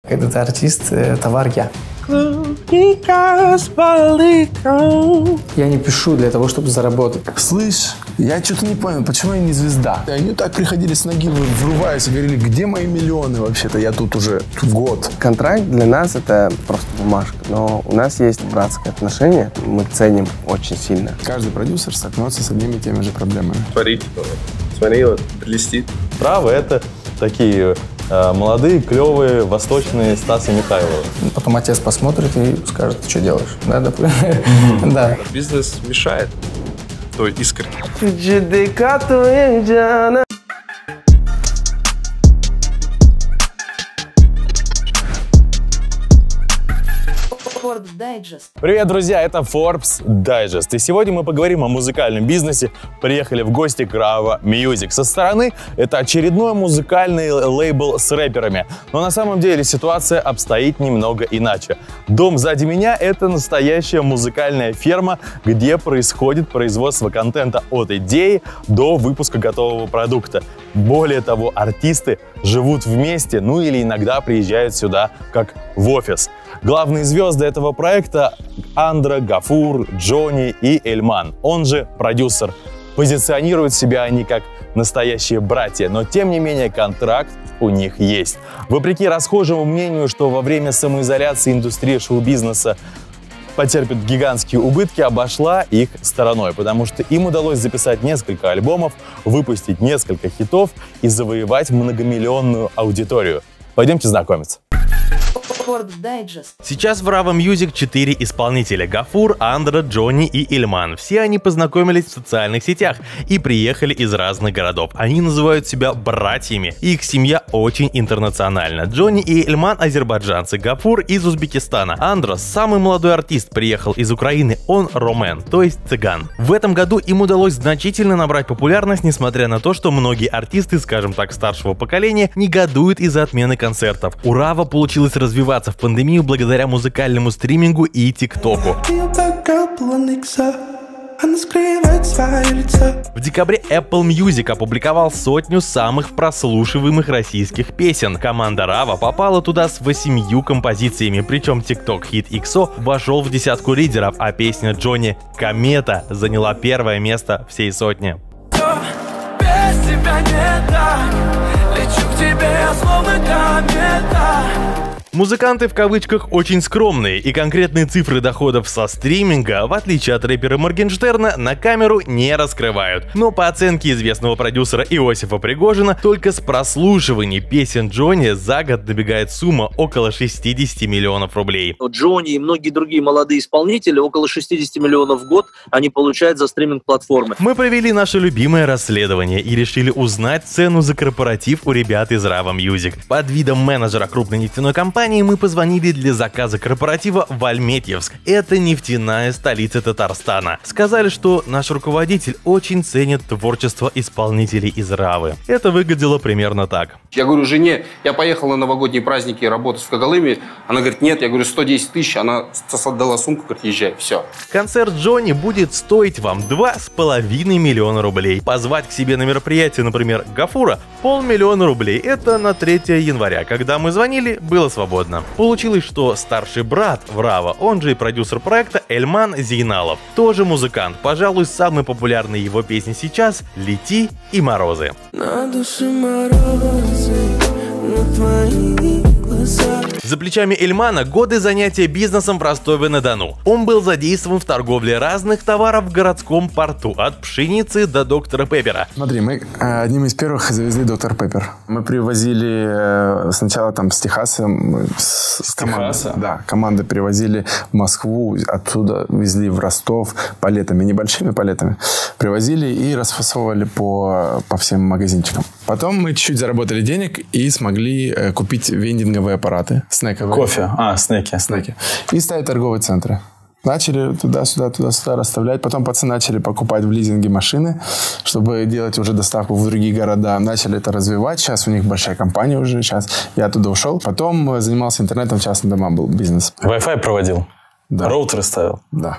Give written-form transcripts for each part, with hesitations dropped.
Когда ты артист, товар я. Я не пишу для того, чтобы заработать. Слышь, я что-то не понял, почему я не звезда? Они так приходили с ноги, врываясь и говорили, где мои миллионы вообще-то? Я тут уже год. Контракт для нас это просто бумажка, но у нас есть братское отношение, мы ценим очень сильно. Каждый продюсер столкнется с одними и теми же проблемами. Смотри, вот, блестит. Право — это такие молодые, клевые, восточные Стасы Михайловы. Потом отец посмотрит и скажет, ты что делаешь? Да. Бизнес мешает той искре. Привет, друзья, это Forbes Digest. И сегодня мы поговорим о музыкальном бизнесе. Приехали в гости к Rava Music. Со стороны это очередной музыкальный лейбл с рэперами. Но на самом деле ситуация обстоит немного иначе. Дом сзади меня — это настоящая музыкальная ферма, где происходит производство контента от идеи до выпуска готового продукта. Более того, артисты живут вместе, ну или иногда приезжают сюда как в офис. Главные звезды этого проекта — Андро, Гафур, Джонни и Эльман, он же продюсер. Позиционируют себя они как настоящие братья, но тем не менее контракт у них есть. Вопреки расхожему мнению, что во время самоизоляции индустрия шоу-бизнеса потерпит гигантские убытки, обошла их стороной, потому что им удалось записать несколько альбомов, выпустить несколько хитов и завоевать многомиллионную аудиторию. Пойдемте знакомиться. Сейчас в Rava Music 4 исполнителя: Гафур, Андро, Джонни и Эльман. Все они познакомились в социальных сетях и приехали из разных городов. Они называют себя братьями, и их семья очень интернациональна. Джонни и Эльман — азербайджанцы, Гафур из Узбекистана. Андро — самый молодой артист, приехал из Украины, он ромен, то есть цыган. В этом году им удалось значительно набрать популярность, несмотря на то, что многие артисты, скажем так, старшего поколения, негодуют из-за отмены концертов. У Rava получилось развиваться в пандемию благодаря музыкальному стримингу и ТикТоку. В декабре Apple Music опубликовал 100 самых прослушиваемых российских песен. Команда Rava попала туда с 8 композициями, причем TikTok-хит XO вошел в десятку лидеров, а песня Джонни «Комета» заняла первое место всей сотни. Без тебя не так, лечу к тебе, я словно комета. Музыканты в кавычках очень скромные, и конкретные цифры доходов со стриминга, в отличие от рэпера Моргенштерна, на камеру не раскрывают. Но по оценке известного продюсера Иосифа Пригожина, только с прослушиваний песен Джонни за год добегает сумма около 60 миллионов рублей. Джонни и многие другие молодые исполнители, около 60 миллионов в год они получают за стриминг-платформы. Мы провели наше любимое расследование и решили узнать цену за корпоратив у ребят из Rava Music. Под видом менеджера крупной нефтяной компании мы позвонили для заказа корпоратива в Альметьевск. Это нефтяная столица Татарстана. Сказали, что наш руководитель очень ценит творчество исполнителей из Равы. Это выглядело примерно так. Я говорю жене, я поехал на новогодние праздники работать в Когалыме. Она говорит, нет, я говорю, 110 тысяч. Она отдала сумку, говорит, езжай, все. Концерт Джонни будет стоить вам 2,5 миллиона рублей. Позвать к себе на мероприятие, например, Гафура, 500 000 рублей. Это на 3 января. Когда мы звонили, было свободно. Получилось, что старший брат в Rava, он же и продюсер проекта, Эльман Зейналов, тоже музыкант. Пожалуй, самые популярные его песни сейчас — «Лети» и «Морозы». На душе морозы, на твои глаза. За плечами Эльмана годы занятия бизнесом в Ростове-на-Дону. Он был задействован в торговле разных товаров в городском порту, от пшеницы до доктора Пеппера. Смотри, мы одним из первых завезли доктор Пеппер. Мы привозили сначала там с Техаса. С Техаса? Да, команды привозили в Москву, оттуда везли в Ростов палетами, небольшими палетами. Привозили и расфасовывали по всем магазинчикам. Потом мы чуть-чуть заработали денег и смогли купить вендинговые аппараты. Снековые. Кофе. Снеки. И ставить торговые центры. Начали туда-сюда расставлять. Потом пацаны начали покупать в лизинге машины, чтобы делать уже доставку в другие города. Начали это развивать. Сейчас у них большая компания уже. Сейчас я оттуда ушел. Потом занимался интернетом, в частных домах был бизнес. Wi-Fi проводил? Да. Роутеры ставил? Да.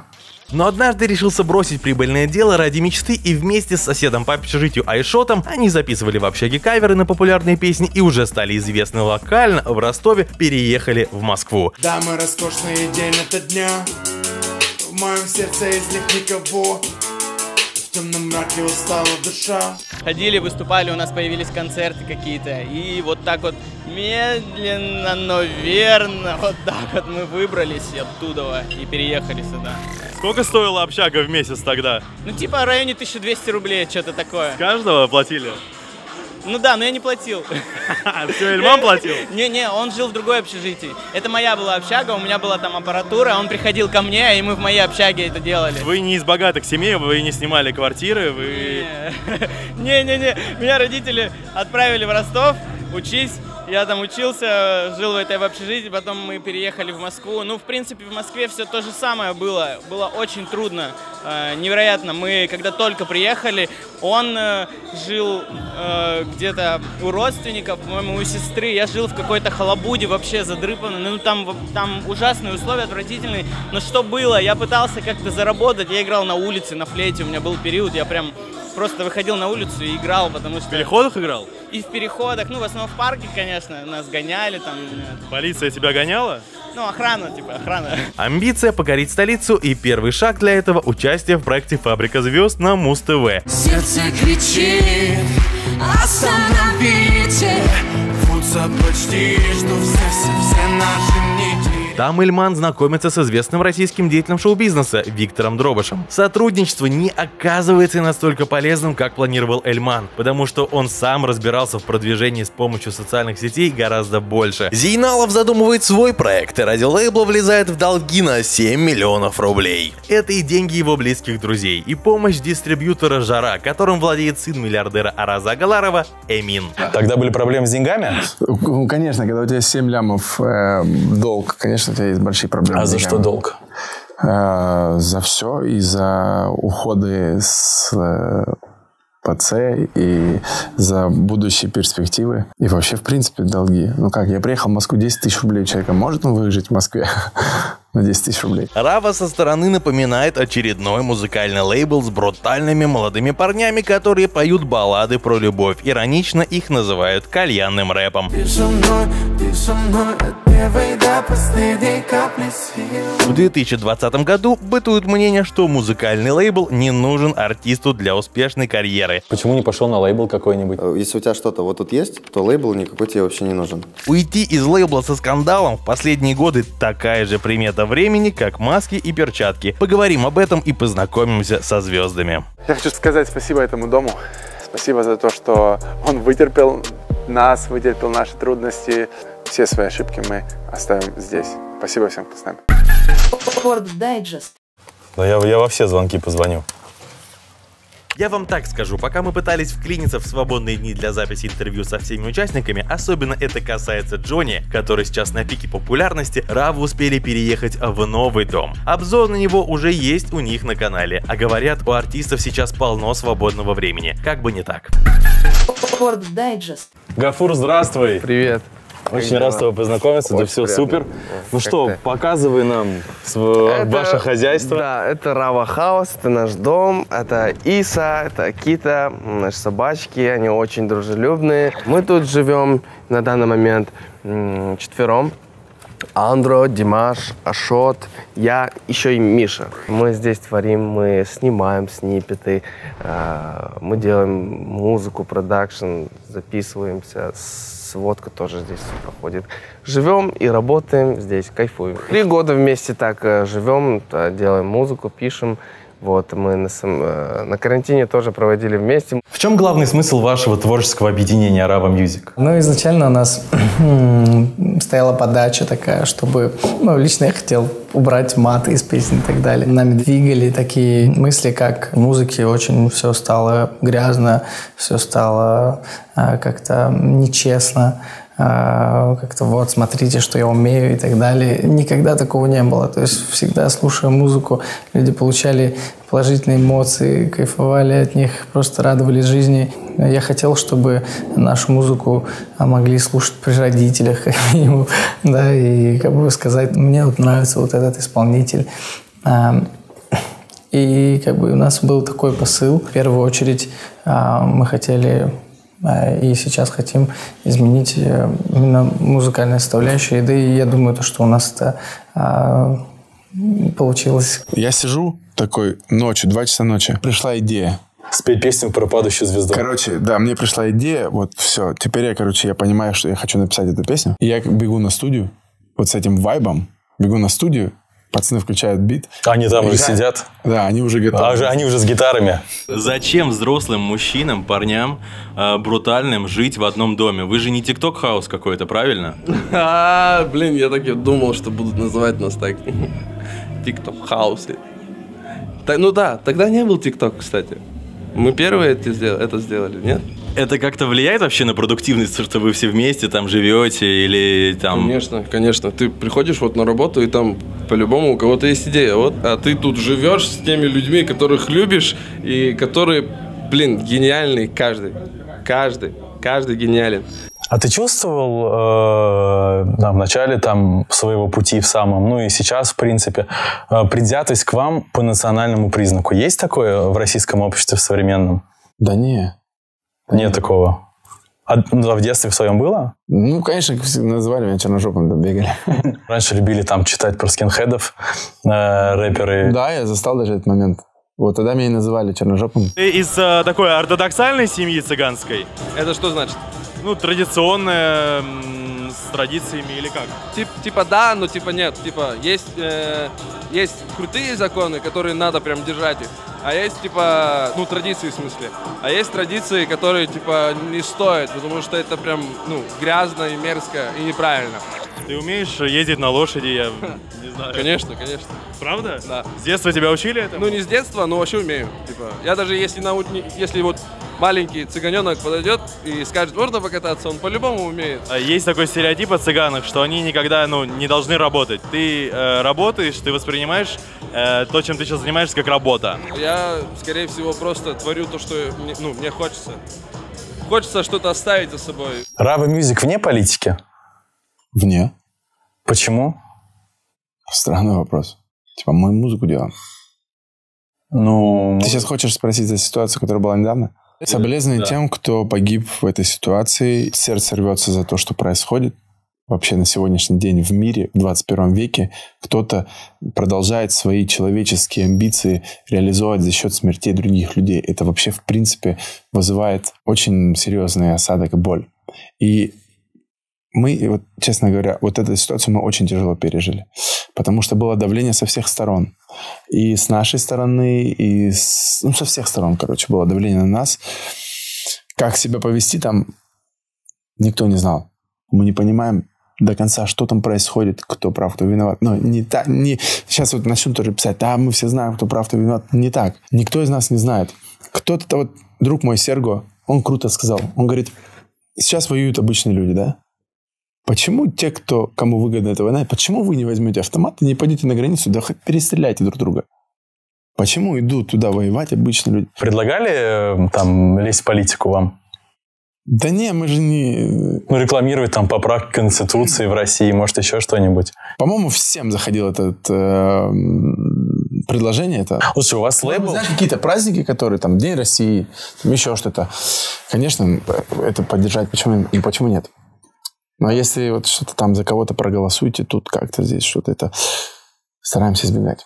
Но однажды решился бросить прибыльное дело ради мечты, и вместе с соседом по общежитию Айшотом они записывали в общаге каверы на популярные песни и уже стали известны локально в Ростове, переехали в Москву. Дамы, роскошный день это дня, в моем сердце из них никого. В темном мраке устала душа. Ходили, выступали, у нас появились концерты какие-то. И вот так вот медленно, но верно, вот так вот мы выбрались оттуда и переехали сюда. Сколько стоила общага в месяц тогда? Ну типа в районе 1200 рублей, что-то такое. С каждого платили? Ну да, но я не платил. Все, Эльман платил? Не, он жил в другой общежитии. Это моя была общага, у меня была там аппаратура, он приходил ко мне, и мы в моей общаге это делали. Вы не из богатых семей, вы не снимали квартиры, вы... Не, меня родители отправили в Ростов учись. Я там учился, жил в этой общежитии, потом мы переехали в Москву. Ну, в принципе, в Москве все то же самое было. Было очень трудно, невероятно. Мы, когда только приехали, он жил где-то у родственников, по-моему, у сестры. Я жил в какой-то халабуде, вообще задрыпанный. Ну, там ужасные условия, отвратительные. Но что было? Я пытался как-то заработать. Я играл на улице, на флейте. У меня был период, я прям просто выходил на улицу и играл, потому что... В переходах играл? И в переходах, ну, в основном в парке, конечно, нас гоняли там. Полиция тебя гоняла? Ну, охрана, типа, охрана. Амбиция покорить столицу, и первый шаг для этого — участие в проекте «Фабрика звезд» на Муз-ТВ. Сердце кричит, остановите, рвутся почти, что все наши нити. Там Ильман знакомится с известным российским деятелем шоу-бизнеса Виктором Дробышем. Сотрудничество не оказывается настолько полезным, как планировал Эльман, потому что он сам разбирался в продвижении с помощью социальных сетей гораздо больше. Зейналов задумывает свой проект, и ради лейбла влезает в долги на 7 миллионов рублей. Это и деньги его близких друзей, и помощь дистрибьютора Жара, которым владеет сын миллиардера Араза Агаларова Эмин. Тогда были проблемы с деньгами? Конечно, когда у тебя 7 лямов долг, конечно, у тебя есть большие проблемы. А за что долг? За все. И за уходы с ПЦ, и за будущие перспективы. И вообще, в принципе, долги. Ну как, я приехал в Москву, 10 тысяч рублей человека. Может он выжить в Москве на 10 тысяч рублей? Рава со стороны напоминает очередной музыкальный лейбл с брутальными молодыми парнями, которые поют баллады про любовь. Иронично их называют кальянным рэпом. Ты со мной, от первой до последней капли сил. В 2020 году бытует мнение, что музыкальный лейбл не нужен артисту для успешной карьеры. Почему не пошел на лейбл какой-нибудь? Если у тебя что-то вот тут есть, то лейбл никакой тебе вообще не нужен. Уйти из лейбла со скандалом в последние годы такая же примета времени, как маски и перчатки. Поговорим об этом и познакомимся со звездами. Я хочу сказать спасибо этому дому. Спасибо за то, что он вытерпел нас, вытерпел наши трудности. Все свои ошибки мы оставим здесь. Спасибо всем, кто с нами. Forbes Digest. Но я во все звонки позвоню. Я вам так скажу, пока мы пытались вклиниться в свободные дни для записи интервью со всеми участниками, особенно это касается Джонни, который сейчас на пике популярности, Раву успели переехать в новый дом. Обзор на него уже есть у них на канале, а говорят, у артистов сейчас полно свободного времени, как бы не так. Forbes Digest. Гафур, здравствуй! Привет! Очень рад с тобой познакомиться, да все супер. Ну что, показывай нам ваше хозяйство. Да, это Рава Хаус, это наш дом, это Иса, это Кита, наши собачки, они очень дружелюбные. Мы тут живем на данный момент четвером. Андро, Димаш, Ашот, я, еще и Миша. Мы здесь творим, мы снимаем сниппеты, мы делаем музыку, продакшн, записываемся, сводка тоже здесь проходит. Живем и работаем здесь, кайфуем. 3 года вместе так живем, делаем музыку, пишем. Вот, мы на карантине тоже проводили вместе. В чем главный смысл вашего творческого объединения Rava Music? Ну, изначально у нас стояла подача такая, чтобы... Ну, лично я хотел убрать маты из песен и так далее. Нами двигали такие мысли, как в музыке очень все стало грязно, все стало как-то нечестно. Как-то вот, смотрите, что я умею и так далее. Никогда такого не было. То есть всегда, слушая музыку, люди получали положительные эмоции, кайфовали от них, просто радовались жизни. Я хотел, чтобы нашу музыку могли слушать при родителях, как минимум, да, и как бы сказать, мне вот нравится вот этот исполнитель. И как бы у нас был такой посыл. В первую очередь мы хотели и сейчас хотим изменить именно музыкальную составляющую. Да и я думаю, что у нас это получилось. Я сижу такой ночью, 2 часа ночи. Пришла идея. Спеть песню про падающую звезду. Короче, да, мне пришла идея, вот все. Теперь я понимаю, что я хочу написать эту песню. И я бегу на студию, вот с этим вайбом, бегу на студию, пацаны включают бит. Они там уже сидят? Да, они уже готовы. Они уже с гитарами. Зачем взрослым мужчинам, парням, брутальным жить в одном доме? Вы же не TikTok-хаус какой-то, правильно? Блин, я так и думал, что будут называть нас так. TikTok-хаусы. Ну да, тогда не был TikTok, кстати. Мы первые это сделали, нет? Это как-то влияет вообще на продуктивность, что вы все вместе там живете или там... Конечно, конечно. Ты приходишь вот на работу, и там по-любому у кого-то есть идея. Вот, а ты тут живешь с теми людьми, которых любишь, и которые, блин, гениальные каждый. Каждый гениален. А ты чувствовал в начале своего пути в самом, ну и сейчас, в принципе, предвзятость к вам по национальному признаку? Есть такое в российском обществе в современном? Да не. Нет такого. А в детстве в своем было? Ну, конечно, называли меня черножопым, там бегали. Раньше любили там читать про скинхедов, рэперы. Да, я застал даже этот момент. Вот тогда меня и называли черножопым. Ты из такой ортодоксальной семьи цыганской? Это что значит? Ну, традиционная, с традициями или как? Типа да, но типа нет. Типа есть крутые законы, которые надо прям держать их. А есть типа, ну, традиции в смысле. А есть традиции, которые типа не стоят, потому что это прям, ну, грязно и мерзко и неправильно. Ты умеешь ездить на лошади, я не знаю. Конечно. Правда? Да. С детства тебя учили этому? Ну, не с детства, но вообще умею. Типа, я даже если вот маленький цыганенок подойдет и скажет можно покататься, он по-любому умеет. Есть такой стереотип о цыганах, что они никогда, не должны работать. Ты работаешь, ты воспринимаешь то, чем ты сейчас занимаешься, как работа. Я, скорее всего, просто творю то, что мне хочется. Хочется что-то оставить за собой. Rava Music вне политики? Вне. Почему? Странный вопрос. Типа, мы музыку делаем. Ну... Ты сейчас хочешь спросить за ситуацию, которая была недавно? Соболезную тем, кто погиб в этой ситуации. Сердце рвется за то, что происходит. Вообще на сегодняшний день в мире, в 21 веке, кто-то продолжает свои человеческие амбиции реализовать за счет смертей других людей. Это вообще, в принципе, вызывает очень серьезный осадок и боль. И мы, вот, честно говоря, вот эту ситуацию мы очень тяжело пережили. Потому что было давление со всех сторон. И с нашей стороны, и со всех сторон, короче, было давление на нас. Как себя повести там, никто не знал. Мы не понимаем до конца, что там происходит, кто прав, кто виноват. Но сейчас вот начнут тоже писать, мы все знаем, кто прав, кто виноват. Не так. Никто из нас не знает. Кто-то, вот друг мой Серго, он круто сказал. Он говорит, сейчас воюют обычные люди, да? Почему те, кому выгодна эта война, почему вы не возьмете автомат и не пойдете на границу, да хоть перестреляйте друг друга? Почему идут туда воевать обычные люди? Предлагали там лезть в политику вам? Да не, мы же не... Ну, рекламировать там поправки Конституции в России, может, еще что-нибудь. По-моему, всем заходило это предложение. Слушай, у вас лейбл? Знаешь, какие-то праздники, которые там, День России, там еще что-то. Конечно, это поддержать, почему нет? Но если вот что-то там за кого-то проголосуйте, тут как-то здесь что-то это стараемся избегать.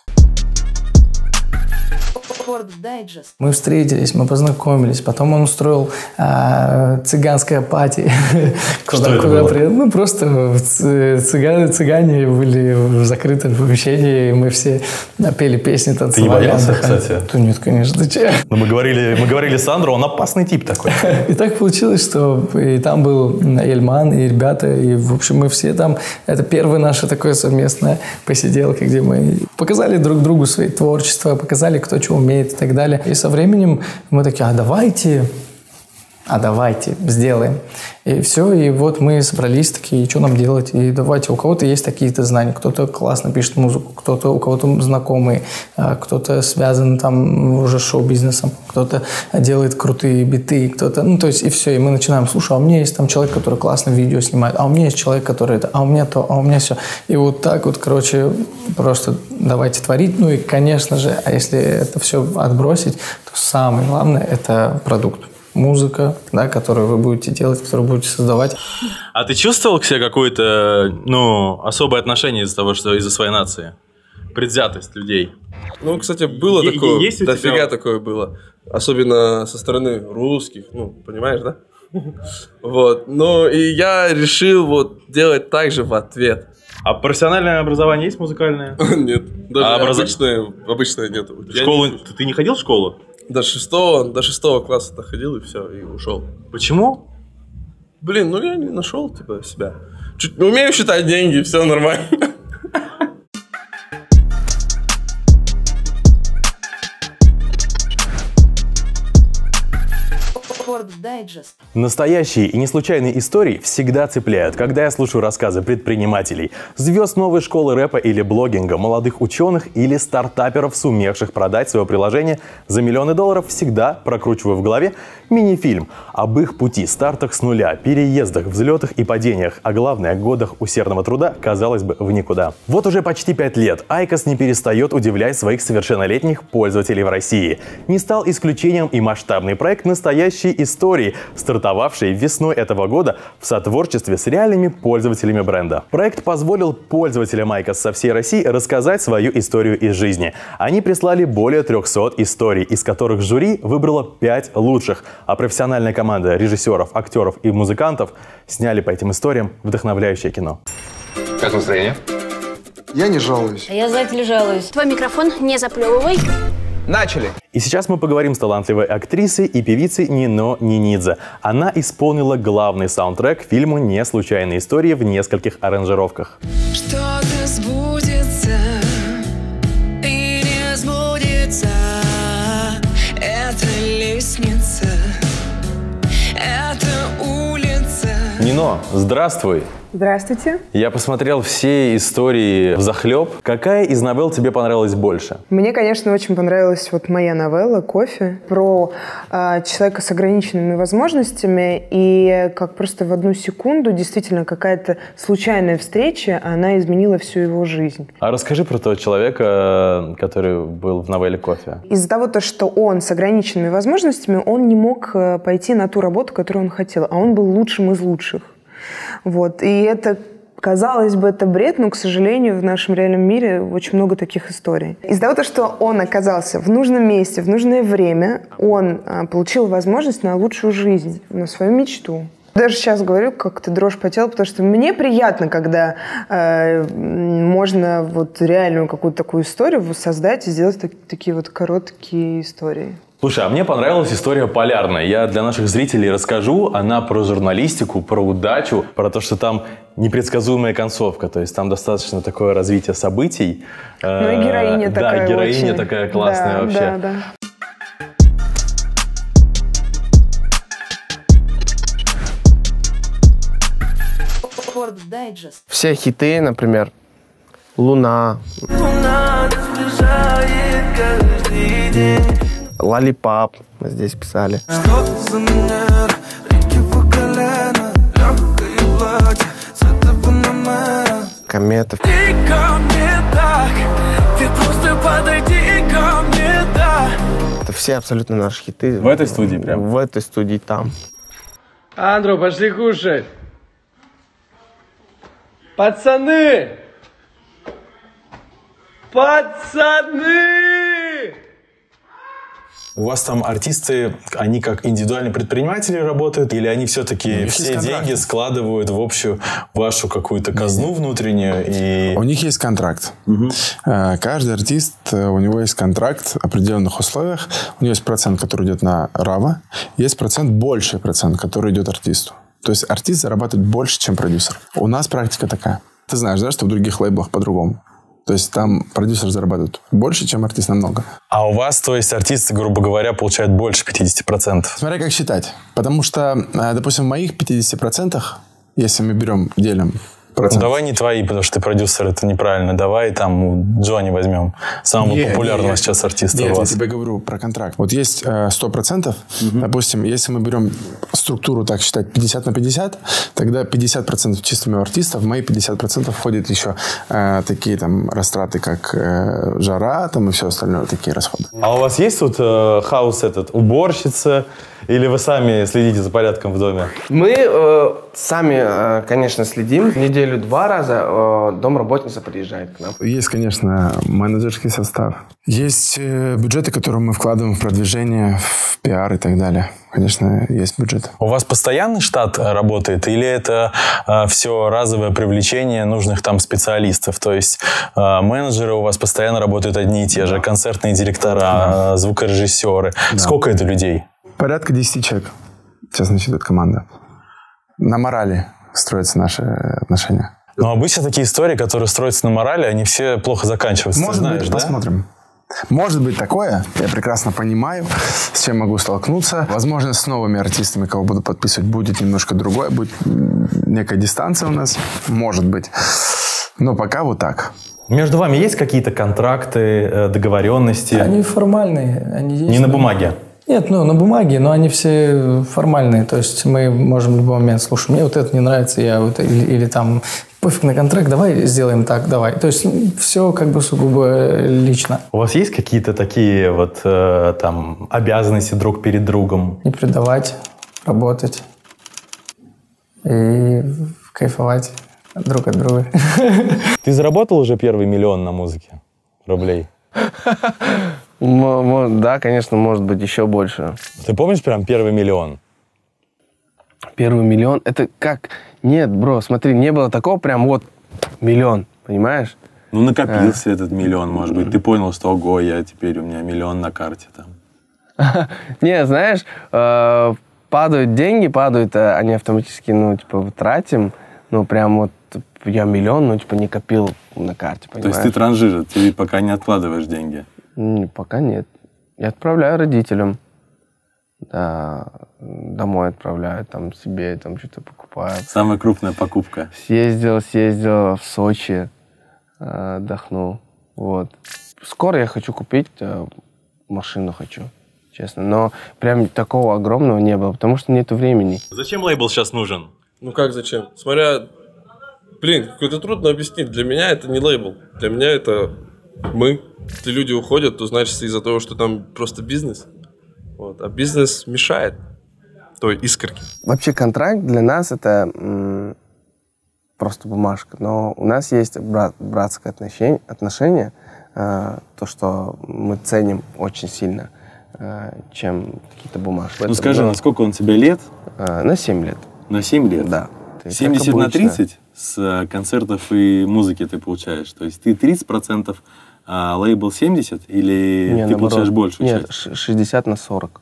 Мы встретились, мы познакомились, потом он устроил цыганское пати. Куда приехали? Ну, просто цыгане были в закрытом помещении, и мы все пели песни, танцевали. Ты не боялся, кстати? Да нет, конечно, зачем? Но мы говорили Сандру, он опасный тип такой. И так получилось, что и там был Эльман, и ребята, и, в общем, мы все там... Это первая наша такая совместная посиделка, где мы показали друг другу свои творчества, показали, кто что умеет и так далее. И со временем мы такие, давайте а давайте сделаем. И все, и вот мы собрались такие, что нам делать? И давайте, у кого-то есть такие-то знания, кто-то классно пишет музыку, кто-то, у кого-то знакомые, кто-то связан там уже с шоу-бизнесом, кто-то делает крутые биты, кто-то, ну, то есть, и все, и мы начинаем, слушай, а у меня есть там человек, который классно видео снимает, а у меня есть человек, который это, а у меня то, а у меня все. И вот так вот, короче, просто давайте творить. Ну и, конечно же, а если это все отбросить, то самое главное – это продукт. Музыка, да, которую вы будете делать, которую будете создавать. А ты чувствовал к себе какое-то, ну, особое отношение из-за того, что из-за своей нации? Предвзятость людей? Ну, кстати, было такое, есть дофига такое было. Особенно со стороны русских, ну, понимаешь, да? Вот, ну, и я решил вот делать так же в ответ. А профессиональное образование есть музыкальное? Нет, даже обычное нет. Школу, ты не ходил в школу? До шестого класса доходил и все, и ушел. Почему? Блин, ну я не нашел типа себя. Чуть не умею считать деньги, все нормально. Настоящие и не случайные истории всегда цепляют, когда я слушаю рассказы предпринимателей, звезд новой школы рэпа или блогинга, молодых ученых или стартаперов, сумевших продать свое приложение за миллионы долларов, всегда прокручиваю в голове мини-фильм об их пути, стартах с нуля, переездах, взлетах и падениях, а главное, годах усердного труда, казалось бы, в никуда. Вот уже почти 5 лет Айкос не перестает удивлять своих совершеннолетних пользователей в России. Не стал исключением и масштабный проект «Настоящие истории», стартовавший весной этого года в сотворчестве с реальными пользователями бренда. Проект позволил пользователям Айкос со всей России рассказать свою историю из жизни. Они прислали более 300 историй, из которых жюри выбрало 5 лучших, а профессиональная команда режиссеров, актеров и музыкантов сняли по этим историям вдохновляющее кино. Как настроение? Я не жалуюсь. А я, знаете ли, жалуюсь. Твой микрофон не заплевывай. Начали! И сейчас мы поговорим с талантливой актрисой и певицей Нино Нинидзе. Она исполнила главный саундтрек к фильму «Не случайные истории» в нескольких аранжировках. Что-то сбудется и не сбудется. Это лестница, это улица. Нино, здравствуй! Здравствуйте. Я посмотрел все истории взахлеб. Какая из новелл тебе понравилась больше? Мне, конечно, очень понравилась вот моя новелла «Кофе» про человека с ограниченными возможностями, и как просто в одну секунду действительно какая-то случайная встреча, она изменила всю его жизнь. А расскажи про того человека, который был в новелле «Кофе». Из-за того, что он с ограниченными возможностями, он не мог пойти на ту работу, которую он хотел, а он был лучшим из лучших. Вот. И это, казалось бы, это бред, но, к сожалению, в нашем реальном мире очень много таких историй. Из-за того, что он оказался в нужном месте, в нужное время, он получил возможность на лучшую жизнь, на свою мечту. Даже сейчас говорю, как-то дрожь по телу, потому что мне приятно, когда можно вот реальную какую-то такую историю создать и сделать такие вот короткие истории. Слушай, а мне понравилась история «Полярная». Я для наших зрителей расскажу. Она про журналистику, про удачу, про то, что там непредсказуемая концовка. То есть там достаточно такое развитие событий. Ну и героиня такая. Да, героиня очень такая классная вообще. Да. Все хиты, например, «Луна», «Лолипап» мы здесь писали. «Комета». Это все абсолютно наши хиты. В этой студии прям? В этой студии там. Андро, пошли кушать. Пацаны! Пацаны! У вас там артисты, они как индивидуальные предприниматели работают, или они все-таки все деньги складывают в общую вашу какую-то казну внутреннюю? И... У них есть контракт. Каждый артист, у него есть контракт в определенных условиях. У него есть процент, который идет на Рава, есть больший процент, который идет артисту. То есть артист зарабатывает больше, чем продюсер. У нас практика такая. Ты знаешь, да, что в других лейблах по-другому? То есть там продюсер зарабатывает больше, чем артист намного. А у вас, то есть артисты, грубо говоря, получают больше 50%? Смотря как считать. Потому что, допустим, в моих 50%, если мы делим процент. Давай не твои, потому что ты продюсер, это неправильно. Давай там Джонни возьмем. Самого популярного сейчас артиста у вас. Я тебе говорю про контракт. Вот есть 100%. Допустим, если мы берем структуру, так считать, 50 на 50, тогда 50% чисто моего артиста, в мои 50% входят еще такие там растраты, как жара там и все остальное, такие расходы. А у вас есть тут хаус уборщица? Или вы сами следите за порядком в доме? Мы сами, конечно, следим. В неделю 2 раза домработница приезжает к нам. Есть, конечно, менеджерский состав. Есть бюджеты, которые мы вкладываем в продвижение, в пиар и так далее. Конечно, есть бюджет. У вас постоянный штат работает? Или это все разовое привлечение нужных там специалистов? То есть менеджеры у вас постоянно работают одни и те же, концертные директора, звукорежиссеры. Да. Сколько это людей? Порядка 10 человек. Сейчас насчитывает команда. На морали строятся наши отношения. Но обычно такие истории, которые строятся на морали, они все плохо заканчиваются. Может знаешь, быть, да? Посмотрим. Может быть такое. Я прекрасно понимаю, с чем могу столкнуться. Возможно, с новыми артистами, кого буду подписывать, будет немножко другое. Будет некая дистанция у нас. Может быть. Но пока вот так. Между вами есть какие-то контракты, договоренности? Они формальные. Они есть, не на бумаге? Нет, на бумаге, но они все формальные. То есть мы можем в любой момент, слушай, мне вот это не нравится, или там, пофиг на контракт, давай сделаем так, давай. То есть все как бы сугубо лично. У вас есть какие-то такие вот там обязанности друг перед другом? Не предавать, работать и кайфовать друг от друга. Ты заработал уже первый миллион на музыке рублей? Да, конечно, может быть, еще больше. Ты помнишь прям первый миллион? Первый миллион? Это как? Нет, бро, смотри, не было такого прям вот миллион, понимаешь? Ну, накопился этот миллион, может быть. Ты понял, что, ого, у меня миллион на карте там. Не, знаешь, падают деньги, они автоматически, тратим. Прям вот я миллион, не копил на карте, понимаешь? То есть ты транжир, ты пока не откладываешь деньги? Пока нет. Я отправляю родителям. Да, домой отправляю, там себе там что-то покупаю. Самая крупная покупка? Съездил в Сочи, отдохнул. Вот. Скоро я хочу купить машину, честно. Но прям такого огромного не было, потому что нету времени. Зачем лейбл сейчас нужен? Как зачем? Смотря... какой-то трудно объяснить. Для меня это не лейбл. Для меня это мы. Если люди уходят, то значит из-за того, что там просто бизнес. Вот. А бизнес мешает той искорке. Вообще контракт для нас это просто бумажка. Но у нас есть братское отношение, то, что мы ценим очень сильно, чем какие-то бумажки. Скажи, на сколько он тебе лет? На 7 лет. На 7 лет? Да. 70 на 30 с концертов и музыки ты получаешь? То есть ты 30%, а лейбл 70? Или ты получаешь большую часть? Нет, 60 на 40.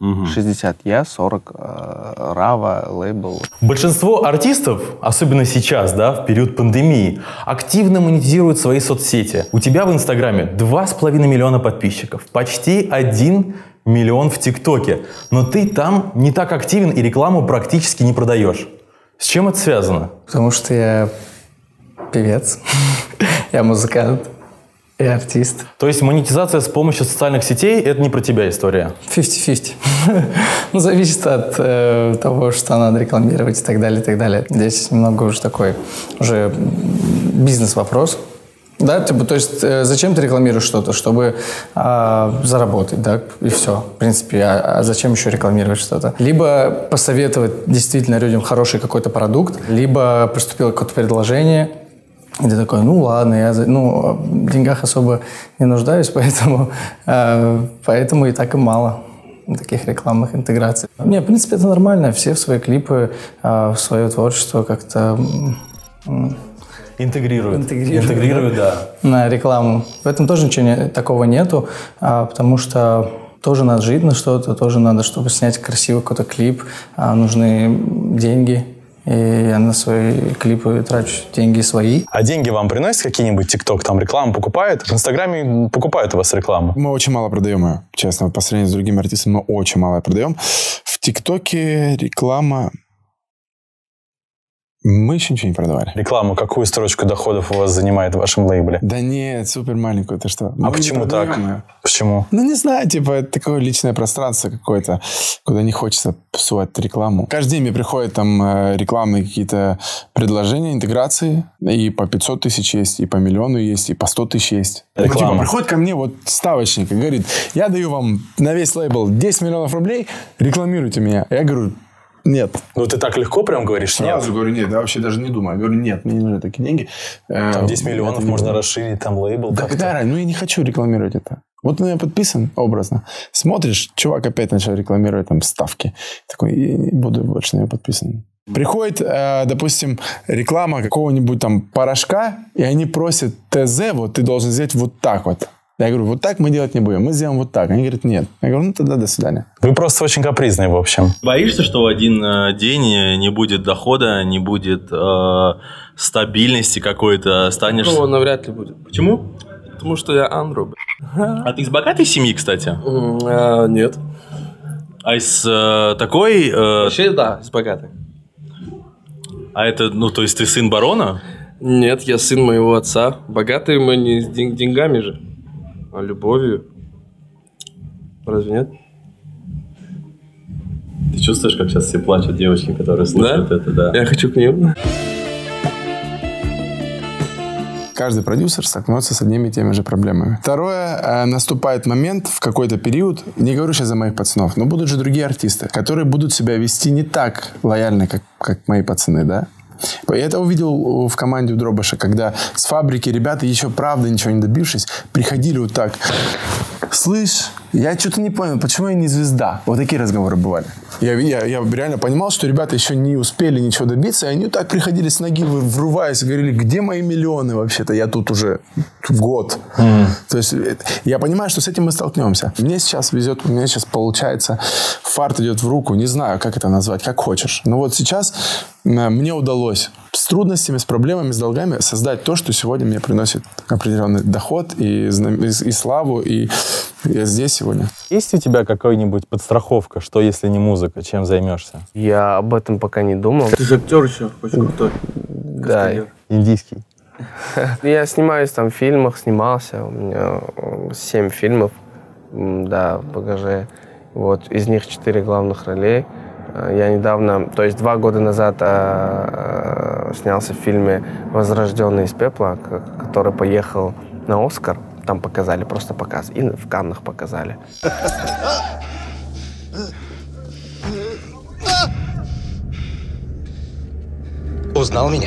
60 я, 40 Рава, лейбл. Большинство артистов, особенно сейчас, в период пандемии, активно монетизируют свои соцсети. У тебя в Инстаграме 2,5 миллиона подписчиков, почти 1 миллион в ТикТоке. Но ты там не так активен и рекламу практически не продаешь. С чем это связано? Потому что я певец, я музыкант и артист. То есть монетизация с помощью социальных сетей – это не про тебя история? 50-50. Зависит от того, что надо рекламировать и так далее, и так далее. Здесь немного уже такой бизнес-вопрос. Да, то есть зачем ты рекламируешь что-то? Чтобы заработать, и все. В принципе, а зачем еще рекламировать что-то? Либо посоветовать действительно людям хороший какой-то продукт, либо поступило какое-то предложение, и ты такой, ладно, я в деньгах особо не нуждаюсь, поэтому и так и мало таких рекламных интеграций. Не, в принципе, это нормально. Все в свои клипы, в свое творчество как-то... Интегрируют, да. На рекламу. В этом тоже ничего такого нету, потому что тоже надо жить на что-то, тоже надо, чтобы снять красивый какой-то клип, нужны деньги. И я на свои клипы трачу деньги свои. А деньги вам приносят какие-нибудь ТикТок? Там рекламу покупают? В Инстаграме покупают у вас рекламу? Мы очень мало продаем ее, честно. По сравнению с другими артистами мы очень мало продаем. В ТикТоке реклама... Мы еще ничего не продавали. Рекламу, какую строчку доходов у вас занимает в вашем лейбле? Да нет, супер маленькую, ты что? А почему так? Почему? Ну, не знаю, типа, это такое личное пространство какое-то, куда не хочется псовать рекламу. Каждый день мне приходят там рекламные какие-то предложения, интеграции, и по 500 тысяч есть, и по миллиону есть, и по 100 тысяч есть. Ну, типа, приходит ко мне вот ставочник и говорит, я даю вам на весь лейбл 10 миллионов рублей, рекламируйте меня. Я говорю, нет. Ну, ты так легко прям говоришь нет? Сразу говорю, нет, я вообще даже не думаю. Я говорю, нет, мне не нужны такие деньги. Там 10 миллионов можно расширить, там лейбл. Да, ну я не хочу рекламировать это. Вот он я подписан образно. Смотришь, чувак опять начал рекламировать там ставки. Такой, я не буду больше на него подписан. Приходит, допустим, реклама какого-нибудь там порошка, и они просят ТЗ, вот ты должен сделать вот так вот. Я говорю, вот так мы делать не будем, мы сделаем вот так. Они говорят, нет. Я говорю, ну тогда до свидания. Вы просто очень капризный, в общем. Боишься, что в один день не будет дохода, не будет стабильности какой-то, станешь... Ну, навряд ли будет. Почему? Потому что я Андро. А ты из богатой семьи, кстати? Нет. А из такой... Вообще, да, из богатой. А это, ну, то есть ты сын барона? Нет, я сын моего отца. Богатые мы не с деньгами же, а любовью. Разве нет? Ты чувствуешь, как сейчас все плачут девочки, которые слушают это, да? Я хочу к ним. Каждый продюсер столкнется с одними и теми же проблемами. Второе, наступает момент в какой-то период, не говорю сейчас за моих пацанов, но будут же другие артисты, которые будут себя вести не так лояльно, как мои пацаны, да? Я это увидел в команде у Дробыша, когда с фабрики ребята, еще правда ничего не добившись, приходили вот так. Слышь, я что-то не понял, почему я не звезда? Вот такие разговоры бывали. Я реально понимал, что ребята еще не успели ничего добиться, и они вот так приходили с ноги, врываясь, и говорили, где мои миллионы вообще-то? Я тут уже год. То есть я понимаю, что с этим мы столкнемся. Мне сейчас везет, у меня сейчас получается, фарт идет в руку, не знаю, как это назвать, как хочешь. Но вот сейчас мне удалось с трудностями, с проблемами, с долгами создать то, что сегодня мне приносит определенный доход и славу, и я здесь сегодня. Есть у тебя какая-нибудь подстраховка, что если не музыка, чем займешься? Я об этом пока не думал. Ты же актер еще, очень крутой. Да. Индийский. Я снимаюсь там в фильмах, снимался. У меня 7 фильмов, да, в багаже. Вот, из них 4 главных ролей. Я недавно, то есть 2 года назад снялся в фильме «Возрожденный из пепла», который поехал на «Оскар». Там показали, просто показ. И в Каннах показали. Узнал меня?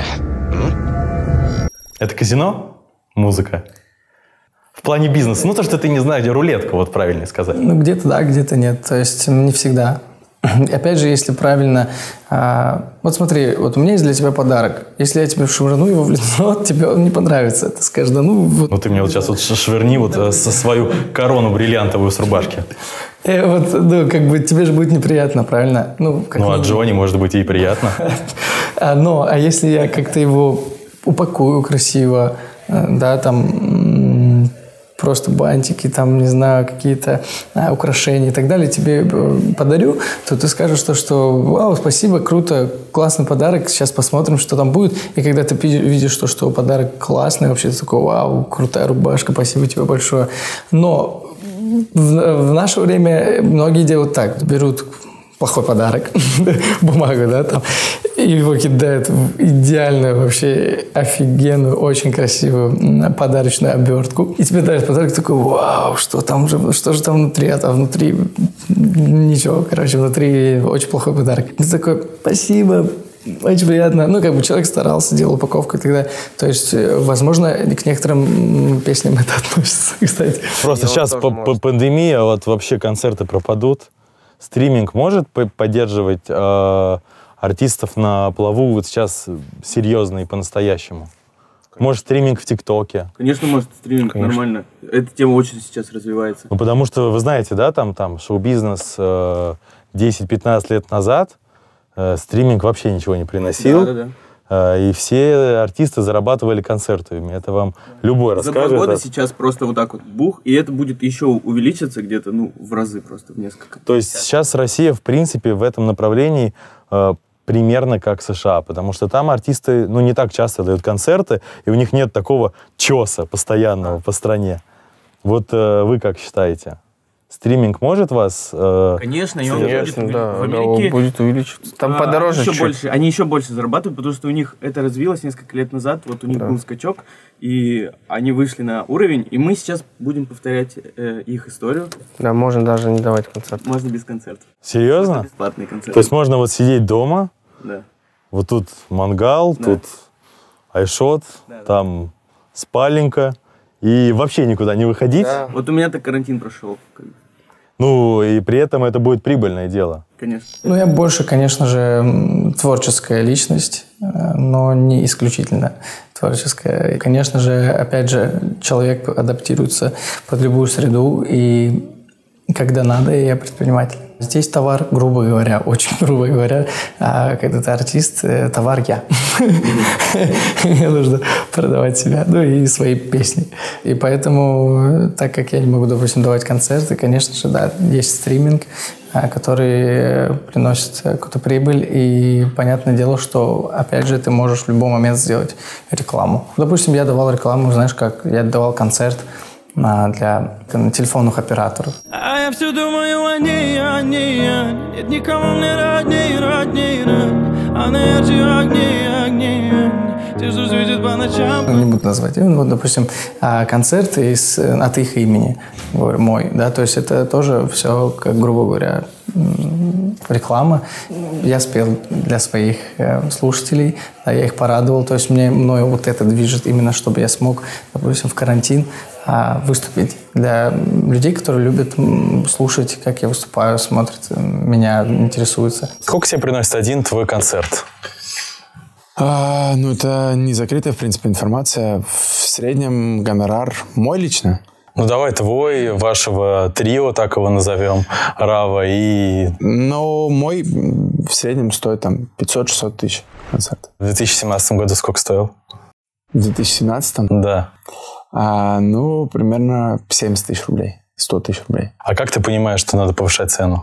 Это казино? Музыка? В плане бизнеса? Ну, то, что ты не знаешь, где рулетка, вот правильно сказать. Ну, где-то да, где-то нет. То есть не всегда. Опять же, если правильно... вот смотри, вот у меня есть для тебя подарок. Если я тебе швырну его в лицо, тебе он не понравится. Ты скажешь, да ну... Вот. Ну, ты мне вот сейчас вот швырни вот со свою корону бриллиантовую с рубашки. Вот, ну, как бы тебе же будет неприятно, правильно? Ну, а Джонни, может быть, и приятно. А если я как-то его упакую красиво, да, там... просто бантики, там, не знаю, какие-то украшения и так далее тебе подарю, то ты скажешь, что вау, спасибо, круто, классный подарок, сейчас посмотрим, что там будет. И когда ты видишь, что подарок классный, вообще ты такой, вау, крутая рубашка, спасибо тебе большое. Но в наше время многие делают так, берут плохой подарок, бумагу, да, там, и его кидают в идеальную, вообще офигенную, очень красивую подарочную обертку. И тебе дарят подарок, такой, вау, что же там внутри? А там внутри ничего, короче, внутри очень плохой подарок. Ты такой, спасибо, очень приятно. Ну, как бы человек старался, делал упаковку и так далее. То есть, возможно, к некоторым песням это относится, кстати. Просто сейчас пандемия, вот вообще концерты пропадут. Стриминг может поддерживать артистов на плаву вот сейчас серьезно и по-настоящему? Может, стриминг в ТикТоке? Конечно, может, стриминг, нормально. Эта тема очень сейчас развивается. Ну, потому что, вы знаете, да, там шоу-бизнес 10-15 лет назад стриминг вообще ничего не приносил. Да. И все артисты зарабатывали концертами. Это вам любой расскажет. За 2 года сейчас просто вот так вот бух, и это будет еще увеличиться где-то, в разы просто, в несколько. То есть сейчас Россия, в принципе, в этом направлении примерно как США, потому что там артисты, не так часто дают концерты, и у них нет такого чеса постоянного по стране. Вот вы как считаете? Стриминг может вас... Конечно, и он будет в Америке будет увеличиваться. Там подороже чуть-чуть. Они еще больше зарабатывают, потому что у них это развилось несколько лет назад. Вот у них был скачок, и они вышли на уровень, и мы сейчас будем повторять их историю. Да, можно даже не давать концерт. Можно без концертов. Серьезно? Можно бесплатные концерты. То есть можно вот сидеть дома, да. Вот тут мангал, тут айшот, там спаленка, и вообще никуда не выходить. Да. Вот у меня так карантин прошел. И при этом это будет прибыльное дело. Конечно. Я больше, конечно же, творческая личность, но не исключительно творческая. И, конечно же, опять же, человек адаптируется под любую среду, и когда надо, я предприниматель. Здесь товар, грубо говоря, очень грубо говоря, а когда ты артист, товар я. Мне нужно продавать себя, и свои песни. И поэтому, так как я не могу, допустим, давать концерты, конечно же, да, есть стриминг, который приносит какую-то прибыль, и понятное дело, что, опять же, ты можешь в любой момент сделать рекламу. Допустим, я давал рекламу, знаешь, как я давал концерт для телефонных операторов. А я все думаю о ней. Нет никого мне родней. Она ярче огней. Те, что светят по ночам. Не буду назвать. Допустим, концерт от их имени, говорю, мой, да, то есть это тоже все, как, грубо говоря, реклама. Я спел для своих слушателей, да, я их порадовал, то есть мною вот это движет именно, чтобы я смог, допустим, в карантин выступить для людей, которые любят слушать, как я выступаю, смотрят меня, интересуются. Сколько тебе приносит один твой концерт? Это не закрытая, в принципе, информация. В среднем гонорар мой лично. Давай твой, вашего трио, так его назовем, Рава и... Мой в среднем стоит 500-600 тысяч концерт. В 2017 году сколько стоил? В 2017? Да. Примерно 70 тысяч рублей, 100 тысяч рублей. А как ты понимаешь, что надо повышать цену?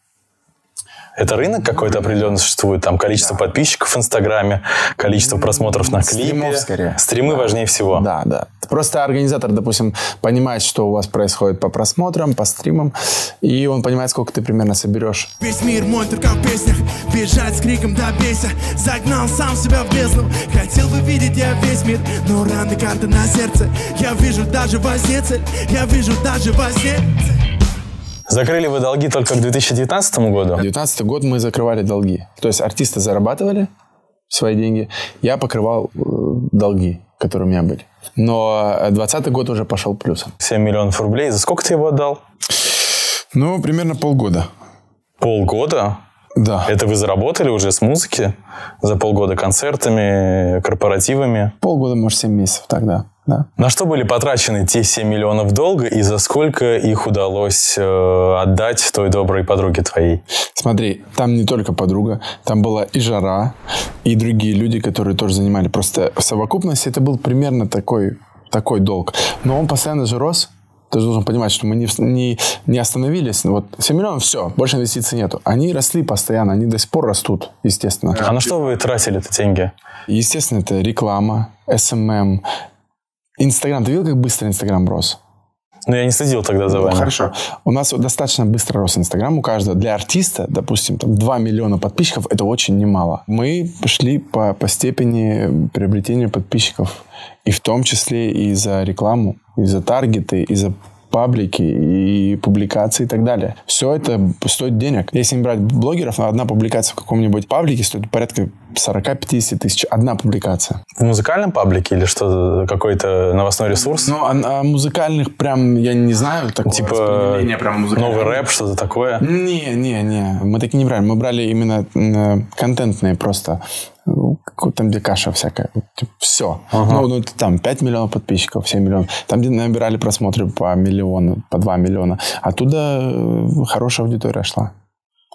Это рынок какой-то определенный существует? Там количество подписчиков в Инстаграме, количество просмотров на клипе? Стримов скорее. Стримы важнее всего? Да. Просто организатор, допустим, понимает, что у вас происходит по просмотрам, по стримам, и он понимает, сколько ты примерно соберешь. Весь мир мой только в песнях, бежать с криком добейся. Загнал сам себя в бездну, хотел бы видеть я весь мир, но раны карты на сердце. Я вижу даже во сне цель, я вижу даже во сне. Закрыли вы долги только к 2019 году? В 2019 год мы закрывали долги. То есть артисты зарабатывали свои деньги, я покрывал долги, которые у меня были. Но 2020 год уже пошел плюсом. 7 миллионов рублей. За сколько ты его отдал? Примерно полгода. Полгода? Да. Это вы заработали уже с музыки? За полгода концертами, корпоративами? Полгода, может, 7 месяцев тогда. Да. На что были потрачены те 7 миллионов долга и за сколько их удалось отдать той доброй подруге твоей? Смотри, там не только подруга, там была и Жара, и другие люди, которые тоже занимали. Просто в совокупности это был примерно такой долг. Но он постоянно же рос. Ты должен понимать, что мы не остановились. Вот 7 миллионов, все, больше инвестиций нету. Они росли постоянно, они до сих пор растут, естественно. А на что вы тратили-то деньги? Естественно, это реклама, SMM, Инстаграм. Ты видел, как быстро Инстаграм рос? Я не следил тогда за вами. Хорошо. У нас достаточно быстро рос Инстаграм. У каждого. Для артиста, допустим, 2 миллиона подписчиков, это очень немало. Мы пошли по степени приобретения подписчиков. И в том числе и за рекламу, и за таргеты, и за паблики, и публикации и так далее. Все это стоит денег. Если не брать блогеров, одна публикация в каком-нибудь паблике стоит порядка 40-50 тысяч. Одна публикация. В музыкальном паблике или что-то, какой-то новостной ресурс? А музыкальных прям, я не знаю, такого распределения прям новый рэп, что-то такое? Не. Мы такие не брали. Мы брали именно контентные просто. Там, где каша всякая. Все. Ага. Там 5 миллионов подписчиков, 7 миллионов. Там, где набирали просмотры по миллиону, по 2 миллиона. Оттуда хорошая аудитория шла.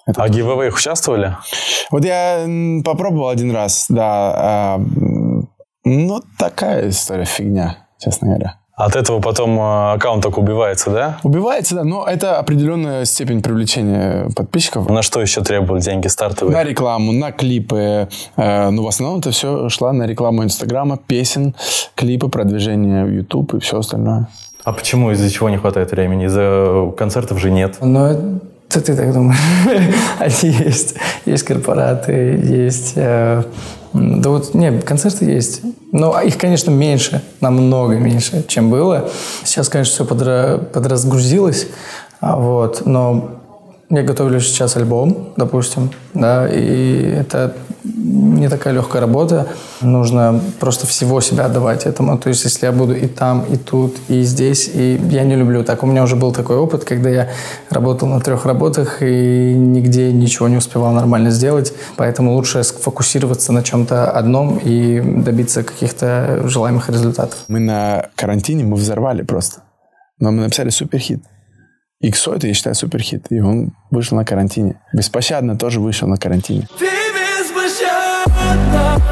А гивэвэях участвовали? Вот я попробовал один раз, да. Ну, такая история, фигня, честно говоря. От этого потом аккаунт так убивается, да? Убивается, да, но это определенная степень привлечения подписчиков. На что еще требуют деньги стартовые? На рекламу, на клипы. Ну, в основном это все шло на рекламу Инстаграма, песен, клипы, продвижение в YouTube и все остальное. А почему? Из-за чего не хватает времени? Из-за концертов же нет. Ну, это ты так думаешь. Они есть. Есть корпораты, есть... Да вот, нет, концерты есть. Но их, конечно, меньше, намного меньше, чем было. Сейчас, конечно, все подразгрузилось. Вот, но я готовлю сейчас альбом, допустим, да, и это не такая легкая работа. Нужно просто всего себя отдавать этому. То есть, если я буду и там, и тут, и здесь, и я не люблю так. У меня уже был такой опыт, когда я работал на 3 работах и нигде ничего не успевал нормально сделать. Поэтому лучше сфокусироваться на чем-то одном и добиться каких-то желаемых результатов. Мы на карантине, мы взорвали просто. Но мы написали суперхит. Иксо, это, я считаю, суперхит. И он вышел на карантине. Беспощадно тоже вышел на карантине. Ты беспощадна.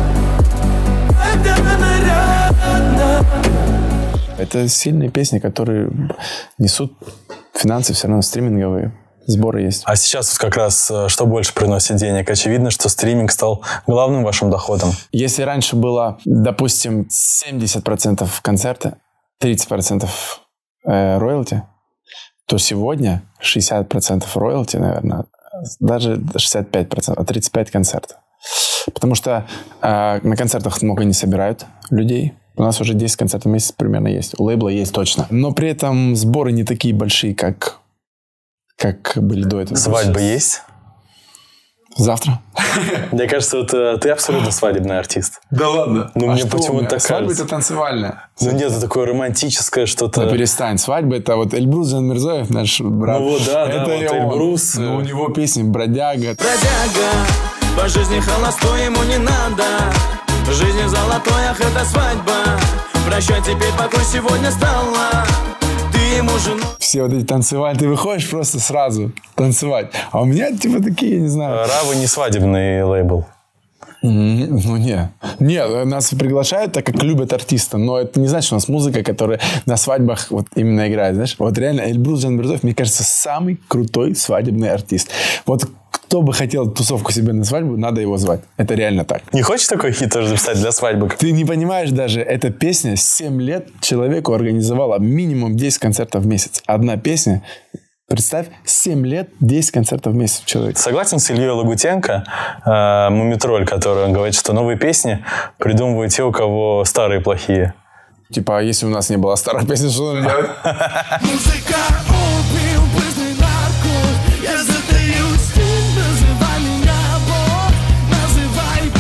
Это сильные песни, которые несут финансы все равно стриминговые. Сборы есть. А сейчас как раз что больше приносит денег? Очевидно, что стриминг стал главным вашим доходом. Если раньше было, допустим, 70% концерта, 30% роялти, то сегодня 60% роялти, наверное, даже 65%, а 35% концертов. Потому что на концертах много не собирают людей. У нас уже 10 концертов в месяц примерно есть. У лейбла есть точно. Но при этом сборы не такие большие, как были до этого. Свадьба есть? Завтра. Мне кажется, вот ты абсолютно свадебный артист. Да ладно? Ну, мне почему-то так свадьба кажется. это танцевальная. Ну нет, это такое романтическое что-то. Да перестань. Свадьба это вот Эльбрус Джанмирзоев, наш брат. Ну вот, да, это вот Эльбрус. Ну, у него песни «Бродяга». Бродяга, по жизни холостой ему не надо. В жизни золотой, ах, это свадьба. Прощай, теперь покой сегодня стала. Ты ему жену. Все вот эти танцевать, ты выходишь просто сразу танцевать. А у меня типа такие, я не знаю. Равы не свадебный лейбл. Ну, нет. Нет, нас приглашают, так как любят артиста, но это не значит, что у нас музыка, которая на свадьбах вот именно играет, знаешь. Вот реально Эльбрус Джанмирзоев, мне кажется, самый крутой свадебный артист. Вот кто бы хотел тусовку себе на свадьбу, надо его звать. Это реально так. Не хочешь такой хит тоже записать для свадьбы? Ты не понимаешь даже, эта песня 7 лет человеку организовала минимум 10 концертов в месяц. Одна песня... Представь, 7 лет, 10 концертов в месяц человек. Согласен с Ильей Лагутенко, Мумитроль, который он говорит, что новые песни придумывают те, у кого старые плохие. Типа, если у нас не было старых песен, что надо делать? Музыка, опиум, быстрый наркот. Я задаю стиль, называй меня Бог, называй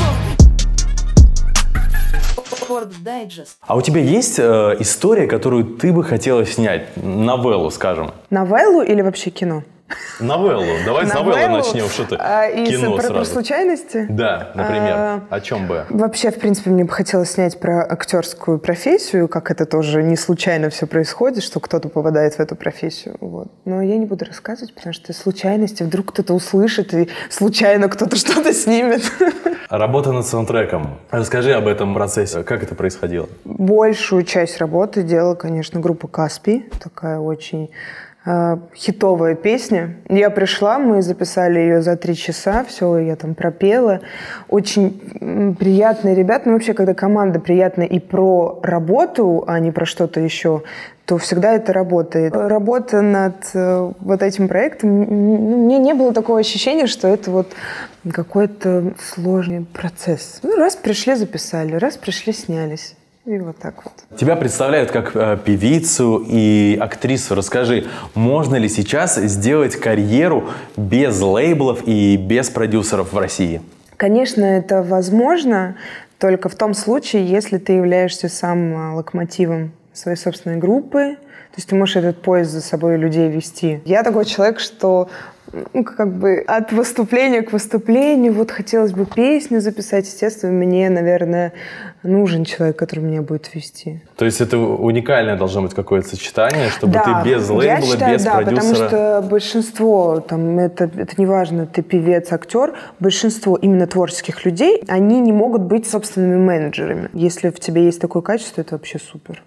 Бог. Форбс Дайджест. А у тебя есть история, которую ты бы хотела снять? Новеллу, скажем. Новеллу или вообще кино? Новеллу. Давай с новеллы начнем. Что ты? Кино про сразу. случайности? Да, например. О чем бы? Вообще, в принципе, мне бы хотелось снять про актерскую профессию, как это тоже не случайно все происходит, что кто-то попадает в эту профессию. Вот. Но я не буду рассказывать, потому что случайности, вдруг кто-то услышит, и случайно кто-то что-то снимет. Работа над саундтреком. Расскажи об этом процессе. Как это происходило? Большую часть работы делала, конечно, группа «Каспий». Такая очень хитовая песня. Я пришла, мы записали ее за 3 часа, все, я там пропела. Очень приятные ребята. Ну, вообще, когда команда приятная и про работу, а не про что-то еще, то всегда это работает. Работа над вот этим проектом, мне не было такого ощущения, что это вот какой-то сложный процесс. Ну, раз пришли, записали, раз пришли, снялись. И вот так вот. Тебя представляют как певицу и актрису. Расскажи, можно ли сейчас сделать карьеру без лейблов и без продюсеров в России? Конечно, это возможно, только в том случае, если ты являешься сам локомотивом своей собственной группы. То есть ты можешь этот поезд за собой людей вести. Я такой человек, что ну, как бы от выступления к выступлению. Вот хотелось бы песню записать. Естественно, мне, наверное, нужен человек, который меня будет вести. То есть это уникальное должно быть какое-то сочетание, чтобы ты без лейбла, я считаю, без продюсера... потому что большинство, там, это неважно, ты певец, актер, большинство именно творческих людей, они не могут быть собственными менеджерами. Если в тебе есть такое качество, это вообще супер.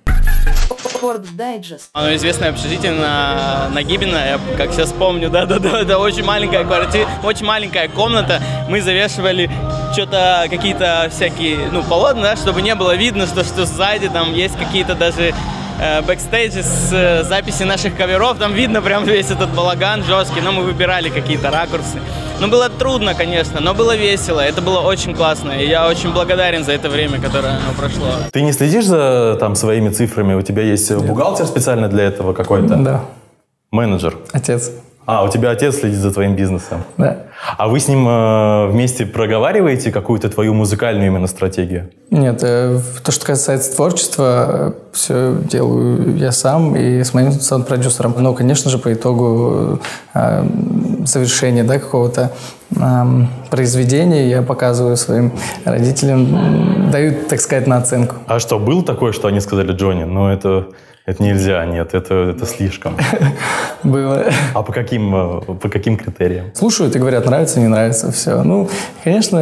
Оно известное общежитие на Гибина, я как сейчас помню, да, очень маленькая квартира, очень маленькая комната. Мы завешивали что-то, какие-то всякие, полотна, да, чтобы не было видно, что сзади там есть какие-то даже бэкстейджи с записи наших каверов. Там видно прям весь этот балаган жесткий, но мы выбирали какие-то ракурсы. Было трудно, конечно, но было весело. Это было очень классно. И я очень благодарен за это время, которое оно прошло. Ты не следишь за своими цифрами? У тебя есть бухгалтер специально для этого какой-то? Да. Менеджер? Отец. У тебя отец следит за твоим бизнесом? Да. А вы с ним вместе проговариваете какую-то твою музыкальную именно стратегию? Нет, то, что касается творчества, все делаю я сам и с моим саунд-продюсером. Но, конечно же, по итогу завершения какого-то произведения я показываю своим родителям, даю, так сказать, на оценку. А что, было такое, что они сказали: Джонни, это нельзя, нет, это слишком? Было. А по каким критериям? Слушают и говорят, нравится, не нравится, все. Конечно,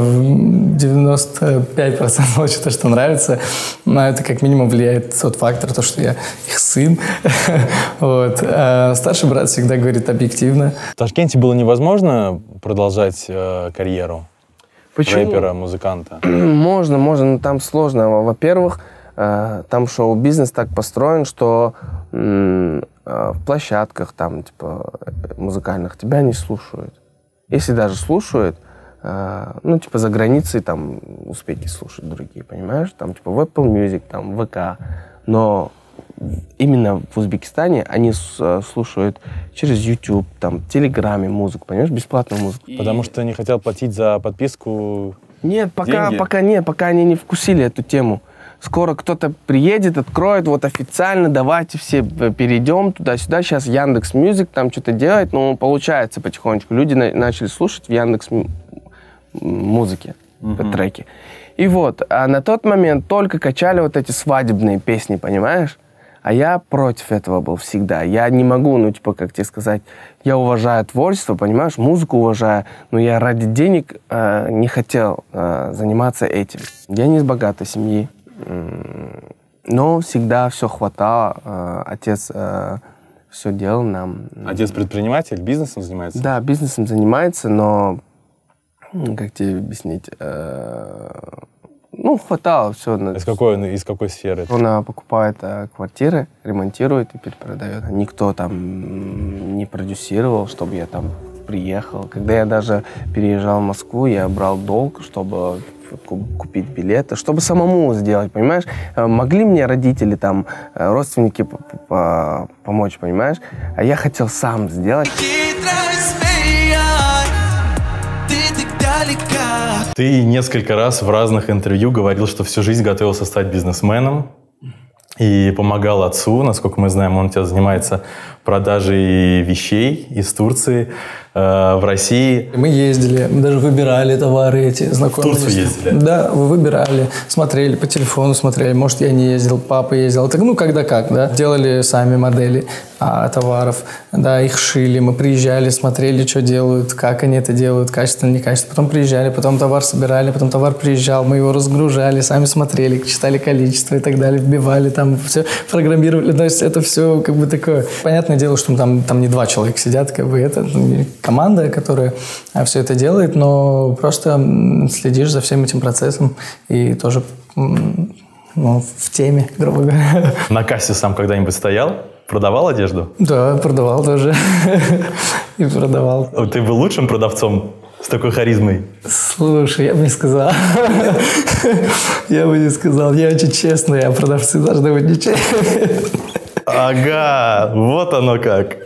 95% случаев то, что нравится, но это как минимум влияет тот фактор, то, что я их сын. Вот. А старший брат всегда говорит объективно. В Ташкенте было невозможно продолжать карьеру рэпера, музыканта? Можно, но там сложно. Во-первых, там шоу-бизнес так построен, что в площадках музыкальных тебя не слушают. Если даже слушают, за границей там успехи слушают другие, понимаешь? В Apple Music, в ВК. Но именно в Узбекистане они слушают через YouTube, в Телеграме музыку, понимаешь? Бесплатную музыку. Потому что не хотел платить за подписку? Нет, пока они не вкусили эту тему. Скоро кто-то приедет, откроет, официально, давайте все перейдем туда-сюда. Сейчас Яндекс.Мьюзик там что-то делает, но получается потихонечку. Люди начали слушать в Яндекс.Музыке треки. И а на тот момент только качали эти свадебные песни, понимаешь? А я против этого был всегда. Я не могу, как тебе сказать, я уважаю творчество, понимаешь, музыку уважаю, но я ради денег не хотел заниматься этим. Я не из богатой семьи. Но всегда все хватало. Отец все делал нам. Отец предприниматель, бизнесом занимается? Да, бизнесом занимается, но, как тебе объяснить, хватало все. Из какой сферы? Он покупает квартиры, ремонтирует и перепродает. Никто там не продюсировал, чтобы я там приехал. Когда я даже переезжал в Москву, я брал долг, чтобы купить билеты, чтобы самому сделать, понимаешь? Могли мне родители, родственники помочь, понимаешь? А я хотел сам сделать. Ты несколько раз в разных интервью говорил, что всю жизнь готовился стать бизнесменом и помогал отцу. Насколько мы знаем, он у тебя занимается продажей вещей из Турции в России. Мы ездили, даже выбирали товары эти, знакомились. В Турцию ездили? Да, выбирали, смотрели по телефону, смотрели. Может, я не ездил, папа ездил. Когда как, да. Делали сами модели товаров, да, их шили. Мы приезжали, смотрели, что делают, как они это делают, качественно, некачественно. Потом приезжали, потом товар собирали, потом товар приезжал, мы его разгружали, сами смотрели, читали количество и так далее, вбивали, все программировали. То есть это все такое. Понятное дело, что там не два человека сидят, это команда, которая все это делает, но просто следишь за всем этим процессом и тоже в теме, грубо говоря. На кассе сам когда-нибудь стоял? Продавал одежду? Да, продавал тоже. И продавал. Ты был лучшим продавцом с такой харизмой? Слушай, я бы не сказал. Я бы не сказал. Я очень честный, а продавцы должны быть нечестные. Ага, вот оно как.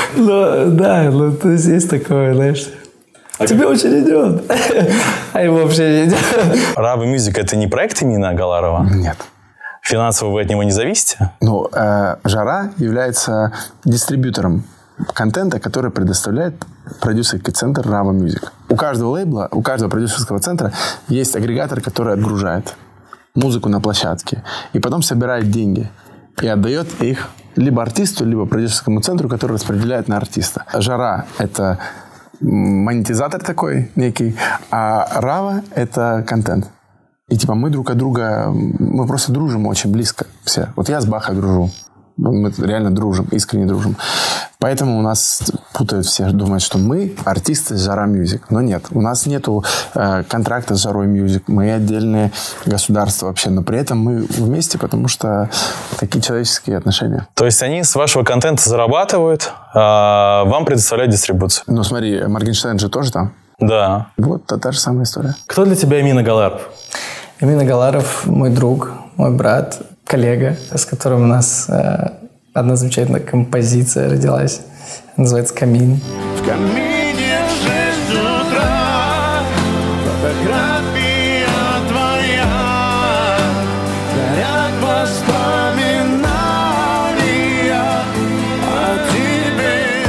То есть есть такое, знаешь. Тебе очень идет. А ему вообще не идет. Rava Music — это не проект имени Агаларова? Нет. Финансово вы от него не зависите? Жара является дистрибьютором контента, который предоставляет продюсерский центр Rava Music. У каждого лейбла, у каждого продюсерского центра есть агрегатор, который отгружает музыку на площадке и потом собирает деньги и отдает их либо артисту, либо продюсерскому центру, который распределяет на артиста. Жара — это монетизатор такой некий, а Rava — это контент. И типа мы друг от друга, мы просто дружим очень близко все. Вот я с Баха дружу. Мы реально дружим, искренне дружим. Поэтому у нас путают все, думают, что мы артисты Жара Music. Но нет, у нас нету контракта с Жарой Music. Мы отдельное государство вообще. Но при этом мы вместе, потому что такие человеческие отношения. То есть они с вашего контента зарабатывают, а вам предоставляют дистрибуцию? Ну смотри, Моргенштерн же тоже там. Да. Вот та же самая история. Кто для тебя Эмин Агаларов? Эмин Агаларов мой друг, мой брат, коллега, с которым у нас одна замечательная композиция родилась. Называется «Камин». В камине в 6 утра фотография твоя, горят воспоминания о тебе.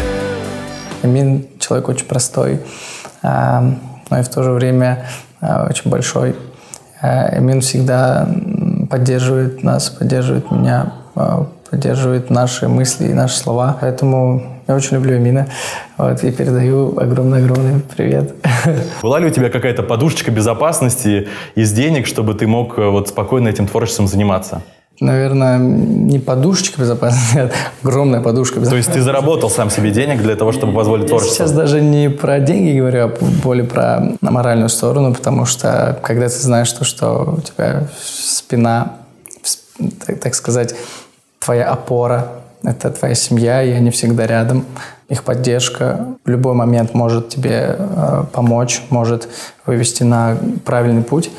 Эмин человек очень простой, но и в то же время очень большой. Эмин всегда поддерживает нас, поддерживает меня, поддерживает наши мысли и наши слова. Поэтому я очень люблю Эмина. Вот, и передаю огромный-огромный привет. Была ли у тебя какая-то подушечка безопасности из денег, чтобы ты мог вот спокойно этим творчеством заниматься? Наверное, не подушечка безопасности, а огромная подушка безопасности. То есть ты заработал сам себе денег для того, чтобы позволить творчеству? Я сейчас даже не про деньги говорю, а более про моральную сторону, потому что когда ты знаешь, что у тебя спина, так сказать, твоя опора, это твоя семья, и они всегда рядом. Их поддержка в любой момент может тебе помочь, может вывести на правильный путь.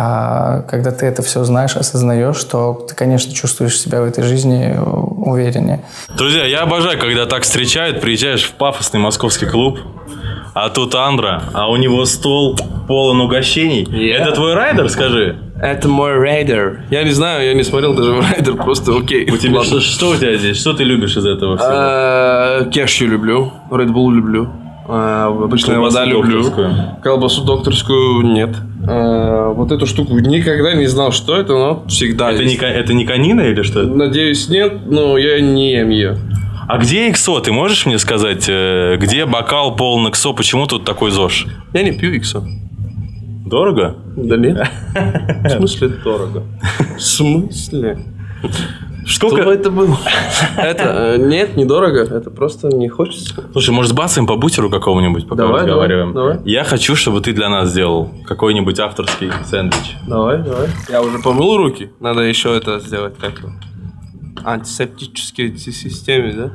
А когда ты это все знаешь, осознаешь, то ты, конечно, чувствуешь себя в этой жизни увереннее. Друзья, я обожаю, когда так встречают, приезжаешь в пафосный московский клуб, а тут Андро, а у него стол полон угощений. Это твой райдер, скажи? Это мой райдер. Я не знаю, я не смотрел даже райдер, просто окей. У тебя что у тебя здесь? Что ты любишь из этого всего? Кешью люблю, Red Bull люблю. Обычная вода люблю. Колбасу докторскую нет. Вот эту штуку никогда не знал, что это, но всегда это есть. Это не конина или что? Надеюсь, нет, но я не ем ее. А где иксо? Ты можешь мне сказать, где бокал полный иксо? Почему тут такой ЗОЖ? Я не пью иксо. Дорого? Да нет. В смысле дорого? В смысле? Сколько это было? Это нет, недорого. Это просто не хочется. Слушай, может, сбацаем по бутеру какого-нибудь, пока разговариваем? Давай. Я хочу, чтобы ты для нас сделал какой-нибудь авторский сэндвич. Давай. Я уже помыл руки. Надо еще это сделать как-то. Антисептические системы, да?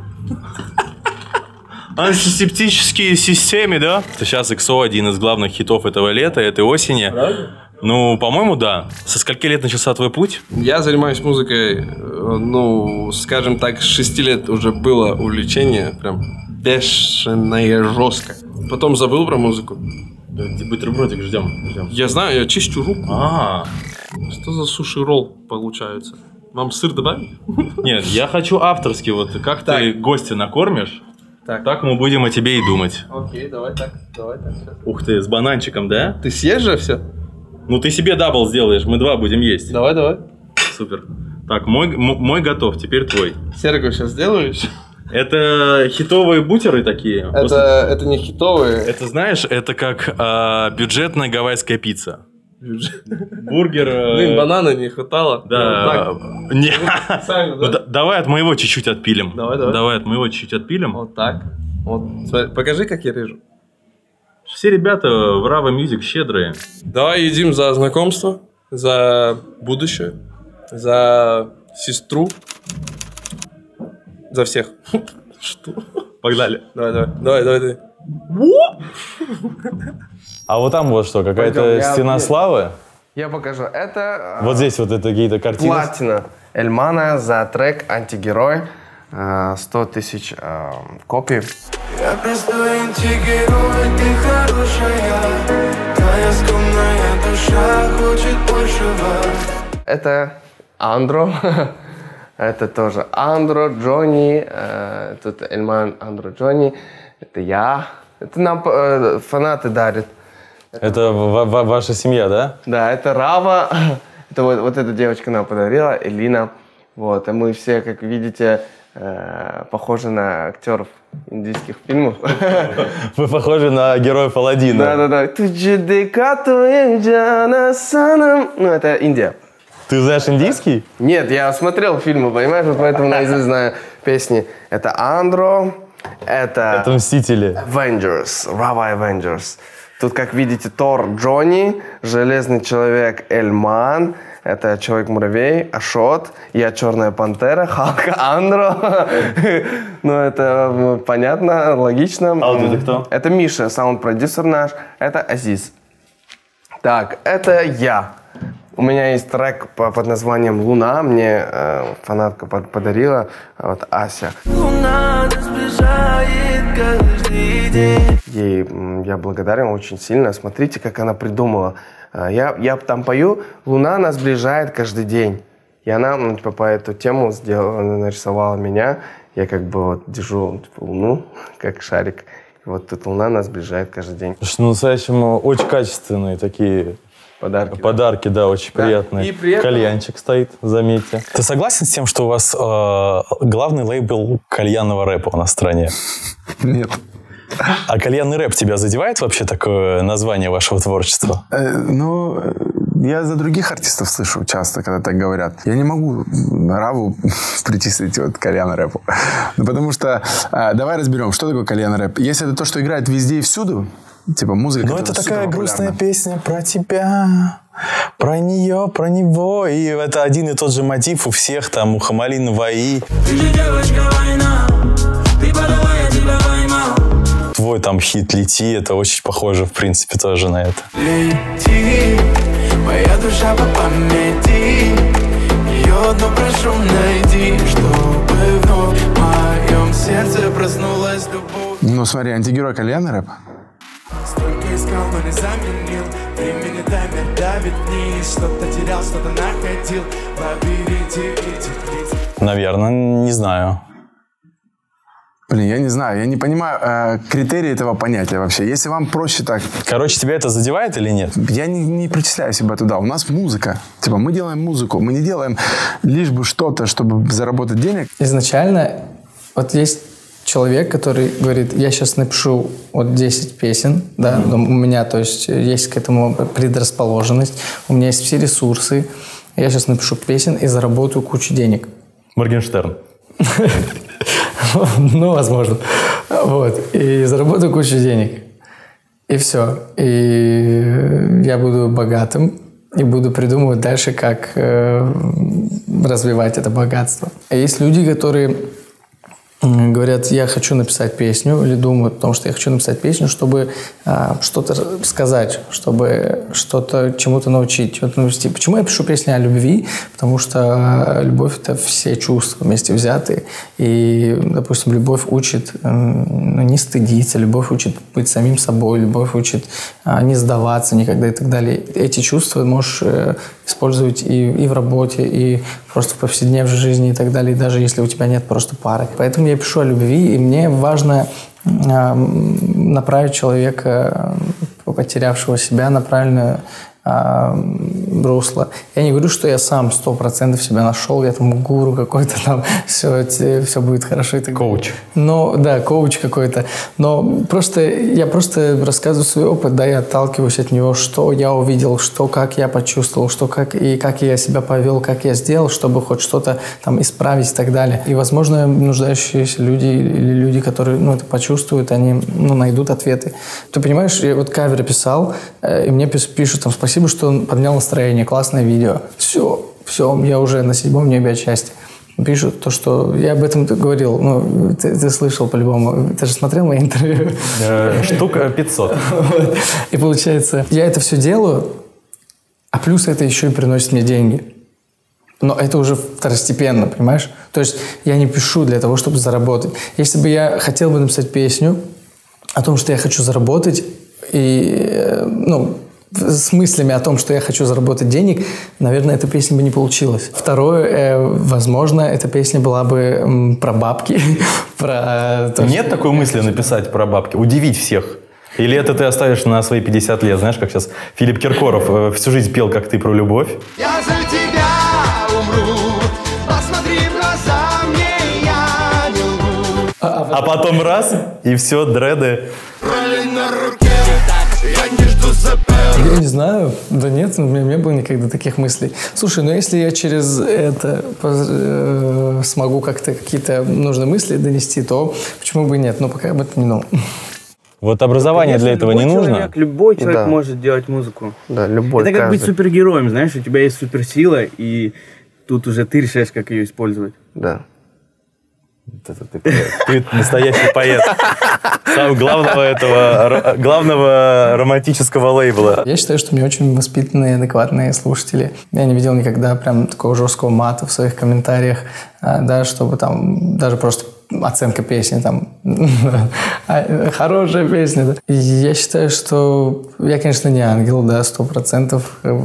Антисептические системы, да? Сейчас иксо один из главных хитов этого лета, этой осени. Правда? Ну, по-моему, да. Со скольки лет начался твой путь? Я занимаюсь музыкой, ну, скажем так, с 6 лет уже было увлечение, прям бешеное, жестко. Потом забыл про музыку. Бутербродик ждем. Я знаю, я чищу руку. Что за суши-ролл получается? Вам сыр добавить? Нет, я хочу авторский. Вот как ты гостя накормишь, так мы будем о тебе и думать. Окей, давай так. Ух ты, с бананчиком, да? Ты съешь же все? Ну, ты себе дабл сделаешь, мы 2 будем есть. Давай. Супер. Так, мой готов, теперь твой. Серго сейчас сделаешь? Это хитовые бутеры такие? Это не хитовые. Это, знаешь, это как бюджетная гавайская пицца. Бургер... Блин, банана не хватало. Да. Не. Специально, да? Давай от моего чуть-чуть отпилим. Давай от моего чуть-чуть отпилим. Вот так. Вот. Смотри, покажи, как я режу. Все ребята в Rava Music щедрые. Давай едим за знакомство, за будущее, за сестру, за всех. Что? Погнали. Давай. А вот там вот что, какая-то стена славы? Я покажу. Это... Вот здесь вот это какие-то картины. Платина Эльмана за трек «Антигерой». 100 тысяч копий. Я простой антигерой, ты хорошая. Твоя скромная душа хочет большего. Это Андро. Это тоже Андро, Джонни, тут Эльман, Андро, Джонни. Это я. Это нам фанаты дарят. Это ваша семья, да? Да, это Рава. Это вот эта девочка нам подарила, Элина. Вот, и мы все, как видите, похожи на актеров индийских фильмов. Вы похожи на героев Аладдина. Да. Ну, это Индия. Ты знаешь индийский? Нет, я смотрел фильмы, понимаешь, вот поэтому наизусть знаю песни. Это Андро, это Мстители. Avengers, Rava Avengers. Тут, как видите, Тор Джонни, Железный человек Эльман, это Человек-муравей, Ашот, я Черная пантера, Халк Андро. Ну, это понятно, логично. А вот это кто? Это Миша, саунд-продюсер наш. Это Азиз. Так, это я. У меня есть трек под названием «Луна». Мне фанатка подарила, вот Ася. Луна сближает каждый день. Ей я благодарен очень сильно. Смотрите, как она придумала. Я там пою «Луна нас сближает каждый день». И она по эту тему нарисовала меня. Я как бы вот держу луну, как шарик. И вот тут луна нас сближает каждый день. Слушай, ну, настоящему очень качественные такие подарки, да, очень приятные. И при этом... Кальянчик стоит, заметьте. Ты согласен с тем, что у вас главный лейбл кальянного рэпа у нас в стране? Нет. А кальянный рэп тебя задевает вообще такое название вашего творчества? Ну, я за других артистов слышу часто, когда так говорят. Я не могу Раву причислить вот к кальянный рэпу. Ну, потому что, давай разберем, что такое кальянный рэп. Если это то, что играет везде и всюду, типа музыка... Ну, это такая грустная песня про тебя, про нее, про него. И это один и тот же мотив у всех, там, у Хамалин, Ваи. Ты же девочка война, ты подавай, я тебя поймал. Твой там хит «Лети», это очень похоже, в принципе, тоже на это. Лети, моя душа по памяти, ее одну прошу найди, чтобы вновь в моем сердце проснулась любовь. Ну, смотри, антигерой кальянный рэп. Столько искал, но не заменил. Времени таймер давит вниз. Что-то терял, что-то находил в лабиринте этих лиц. Наверное, не знаю. Блин, я не знаю, я не понимаю критерии этого понятия вообще. Если вам проще так... Короче, тебя это задевает или нет? Я не причисляю себя туда. У нас музыка. Типа, мы делаем музыку. Мы не делаем лишь бы что-то, чтобы заработать денег. Изначально вот есть человек, который говорит, я сейчас напишу вот 10 песен, да, у меня, то есть к этому предрасположенность, у меня есть все ресурсы, я сейчас напишу песен и заработаю кучу денег. Моргенштерн. Ну, возможно. Вот. И заработаю кучу денег. И все. И я буду богатым и буду придумывать дальше, как развивать это богатство. А есть люди, которые говорят, я хочу написать песню, или думают, потому что я хочу написать песню, чтобы что-то сказать, чтобы что-то чему-то научить. Вот, почему я пишу песни о любви? Потому что любовь – это все чувства вместе взятые. И, допустим, любовь учит не стыдиться, любовь учит быть самим собой, любовь учит не сдаваться никогда и так далее. Эти чувства можешь использовать и в работе, и просто в повседневной жизни и так далее, и даже если у тебя нет просто пары. Поэтому я пишу о любви, и мне важно направить человека, потерявшего себя, на правильное русло. Я не говорю, что я сам 100% себя нашел, я там гуру какой-то, там все будет хорошо. Коуч. Но, да, коуч какой-то. Но я просто рассказываю свой опыт, да, я отталкиваюсь от него, что я увидел, как я почувствовал, как я себя повел, как я сделал, чтобы хоть что-то там исправить и так далее. И, возможно, нуждающиеся люди или люди, которые это почувствуют, они найдут ответы. Ты понимаешь, я вот каверы писал, и мне пишут там спасибо, что он поднял настроение, классное видео. Все, я уже на 7-м небе от счастья. Пишут то, что я об этом говорил. Ну, ты слышал по-любому. Ты же смотрел мои интервью? Штука 500. И получается, я это все делаю, а плюс это еще и приносит мне деньги. Но это уже второстепенно, понимаешь? То есть я не пишу для того, чтобы заработать. Если бы я хотел бы написать песню о том, что я хочу заработать, и, с мыслями о том, что я хочу заработать денег, наверное, эта песня бы не получилась. Второе, возможно, эта песня была бы про бабки. Нет такой мысли написать про бабки? Удивить всех? Или это ты оставишь на свои 50 лет? Знаешь, как сейчас Филипп Киркоров всю жизнь пел, как ты, про любовь. Я за тебя умру, посмотри в глаза мне, я не лгу. А потом раз, и все, дреды. Я не знаю, да нет, у меня не было никогда таких мыслей. Слушай, ну если я через это смогу как-то какие-то нужные мысли донести, то почему бы и нет? Но пока об этом не нужно. Вот образование для этого не нужно. Любой человек может делать музыку. Да, любой. Это как быть супергероем, знаешь, у тебя есть суперсила, и тут уже ты решаешь, как ее использовать. Да. Ты настоящий поэт. Главного романтического лейбла. Я считаю, что у меня очень воспитанные, адекватные слушатели. Я не видел никогда прям такого жесткого мата в своих комментариях, да, чтобы там даже просто оценка песни, там, хорошая песня, да. И я считаю, что я, конечно, не ангел, да, 100%,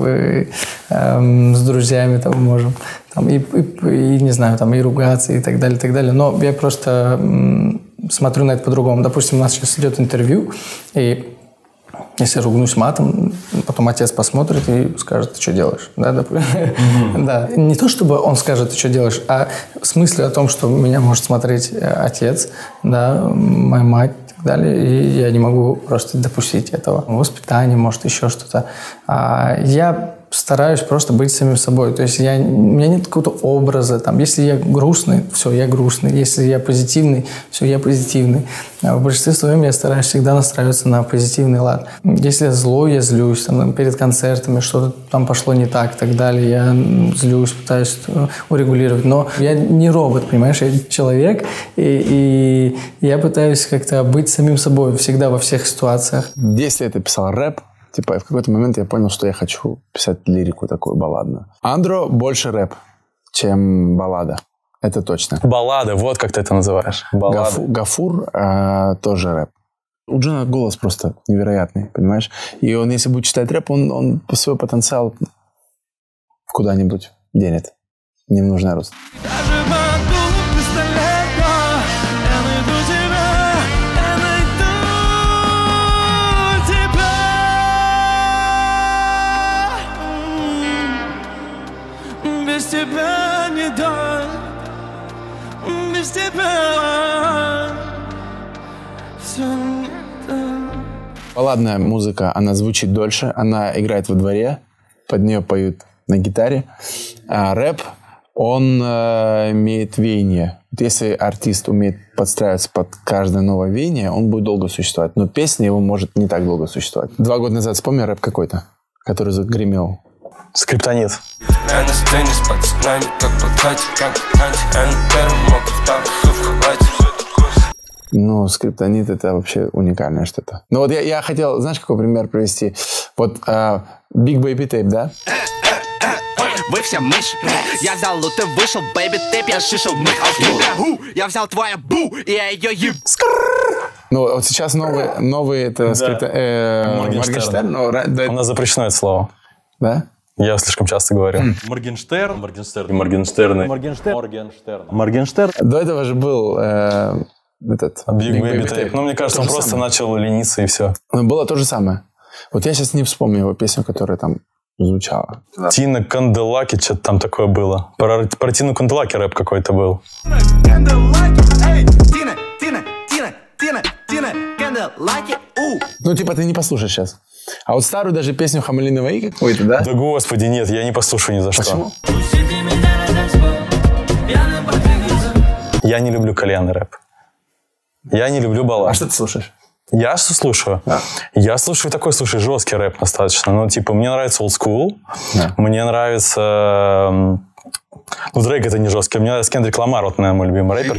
с друзьями там можем, там, и не знаю, там, и ругаться, и так далее, но я просто смотрю на это по-другому. Допустим, у нас сейчас идет интервью, и если я ругнусь матом, потом отец посмотрит и скажет, ты что делаешь? Да, да. Не то, чтобы он скажет, ты что делаешь, а с мыслью о том, что меня может смотреть отец, да, моя мать и так далее, и я не могу просто допустить этого. Воспитание, может, еще что-то. Я стараюсь просто быть самим собой. То есть у меня нет какого-то образа. Там, если я грустный, все, я грустный. Если я позитивный, все, я позитивный. А в большинстве своем я стараюсь всегда настраиваться на позитивный лад. Если я злой, я злюсь. Там, перед концертами что-то там пошло не так и так далее. Я злюсь, пытаюсь урегулировать. Но я не робот, понимаешь? Я человек. И я пытаюсь как-то быть самим собой всегда во всех ситуациях. 10 лет я писал рэп. Типа, в какой-то момент я понял, что я хочу писать лирику такую балладную. Андро больше рэп, чем баллада. Это точно. Баллады, вот как ты это называешь. Гафур тоже рэп. У Джона голос просто невероятный, понимаешь? И он, если будет читать рэп, он свой потенциал куда-нибудь денет. Не в нужное русло. Без тебя не дай, без тебя все не так. Балладная музыка, она звучит дольше, она играет во дворе, под нее поют на гитаре. А рэп, он имеет веяние. Если артист умеет подстраиваться под каждое новое веяние, он будет долго существовать. Но песня его может не так долго существовать. 2 года назад вспомни рэп какой-то, который загремел. Скриптонит. Я на сцене с пацанами, как плакате, как анти, я на первом мог в халате. Ну, скриптонит — это вообще уникальное что-то. Ну вот я хотел, знаешь, какой пример привести? Вот Big Baby Tape, да? Вы все мыши, я взял, ты вышел, baby tape, я шишел, мы я взял твою бу, и я ее еб. Ну, вот сейчас новый это Моргенштерн. У нас запрещено это слово. Да? Я слишком часто говорю. Моргенштерн. До этого же был этот Big Baby Tape. Ну, мне кажется, он просто начал лениться и все. Было то же самое. Вот я сейчас не вспомню его песню, которая там звучала. Тина Канделаки, что-то там такое было. Про Тину Канделаки рэп какой-то был. Ну, типа, ты не послушаешь сейчас. А вот старую даже песню Хамалина Ваи какой-то, да? Да господи, нет, я не послушаю ни за что. Почему? Я не люблю кальянный рэп. Я не люблю баллад. А что ты слушаешь? Я что слушаю? Да. Я слушаю такой, жесткий рэп достаточно. Ну, типа, мне нравится old school. Да. Мне нравится... Ну, Дрейк это не жесткий. Мне нравится Кендрик Ламар, вот, наверное, мой любимый рэпер.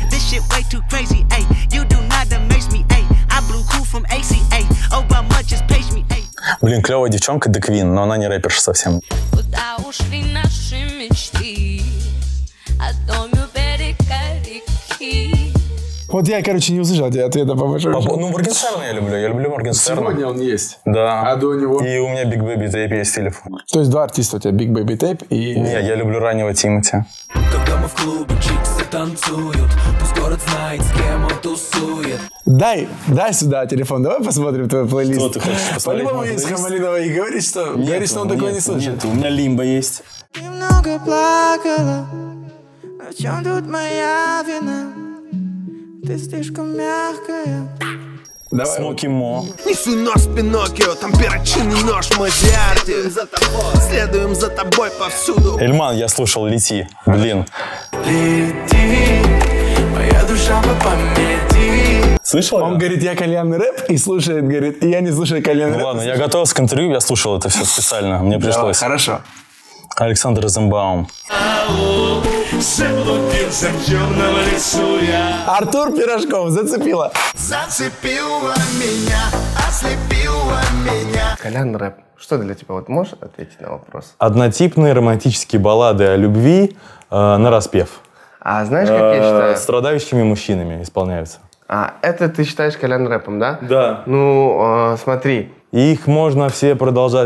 Блин, клевая девчонка The Queen, но она не рэперша совсем. Куда ушли наши мечты? О доме у берега реки. Вот я, короче, не услышал тебе ответа по большому счету. Ну, Моргенштерна я люблю Моргенштерна. Сегодня он есть. Да. А до него? И у меня Big Baby Tape есть телефон. То есть два артиста у тебя, Big Baby Tape и... Не, я люблю раннего Тимати. Когда мы в клубе, чиксы танцуют, пусть город знает, с кем он тусует. Дай сюда телефон, давай посмотрим твой плейлист. Что ты хочешь посмотреть? По-любому есть Хамалинова и говорит, что он такое не слышит. Нет, у меня Лимба есть. Немного плакала, а в чем тут моя вина? Ты слишком мягкая. Смоки Мо. Несу нож Пиноккио, там перочинный нож Мазиарти. За тобой, следуем за тобой повсюду. Эльман, я слушал «Лети». Блин. Лети, моя душа по памяти. Слышал? Он говорит, я кальянный рэп, и слушает, говорит, и я не слушаю кальянный рэп. Ладно, я готовился к интервью, я слушал это все специально, мне пришлось. Хорошо. Александр Розенбаум. Заблудился в темном лесу я. Артур Пирожков, зацепила. Зацепила меня, ослепила меня. Колян рэп. Что для тебя? Вот можешь ответить на вопрос? Однотипные романтические баллады о любви на распев. А знаешь, как я считаю? Страдающими мужчинами исполняются. А, это ты считаешь колян рэпом, да? Да. Ну, смотри. Их можно все продолжать.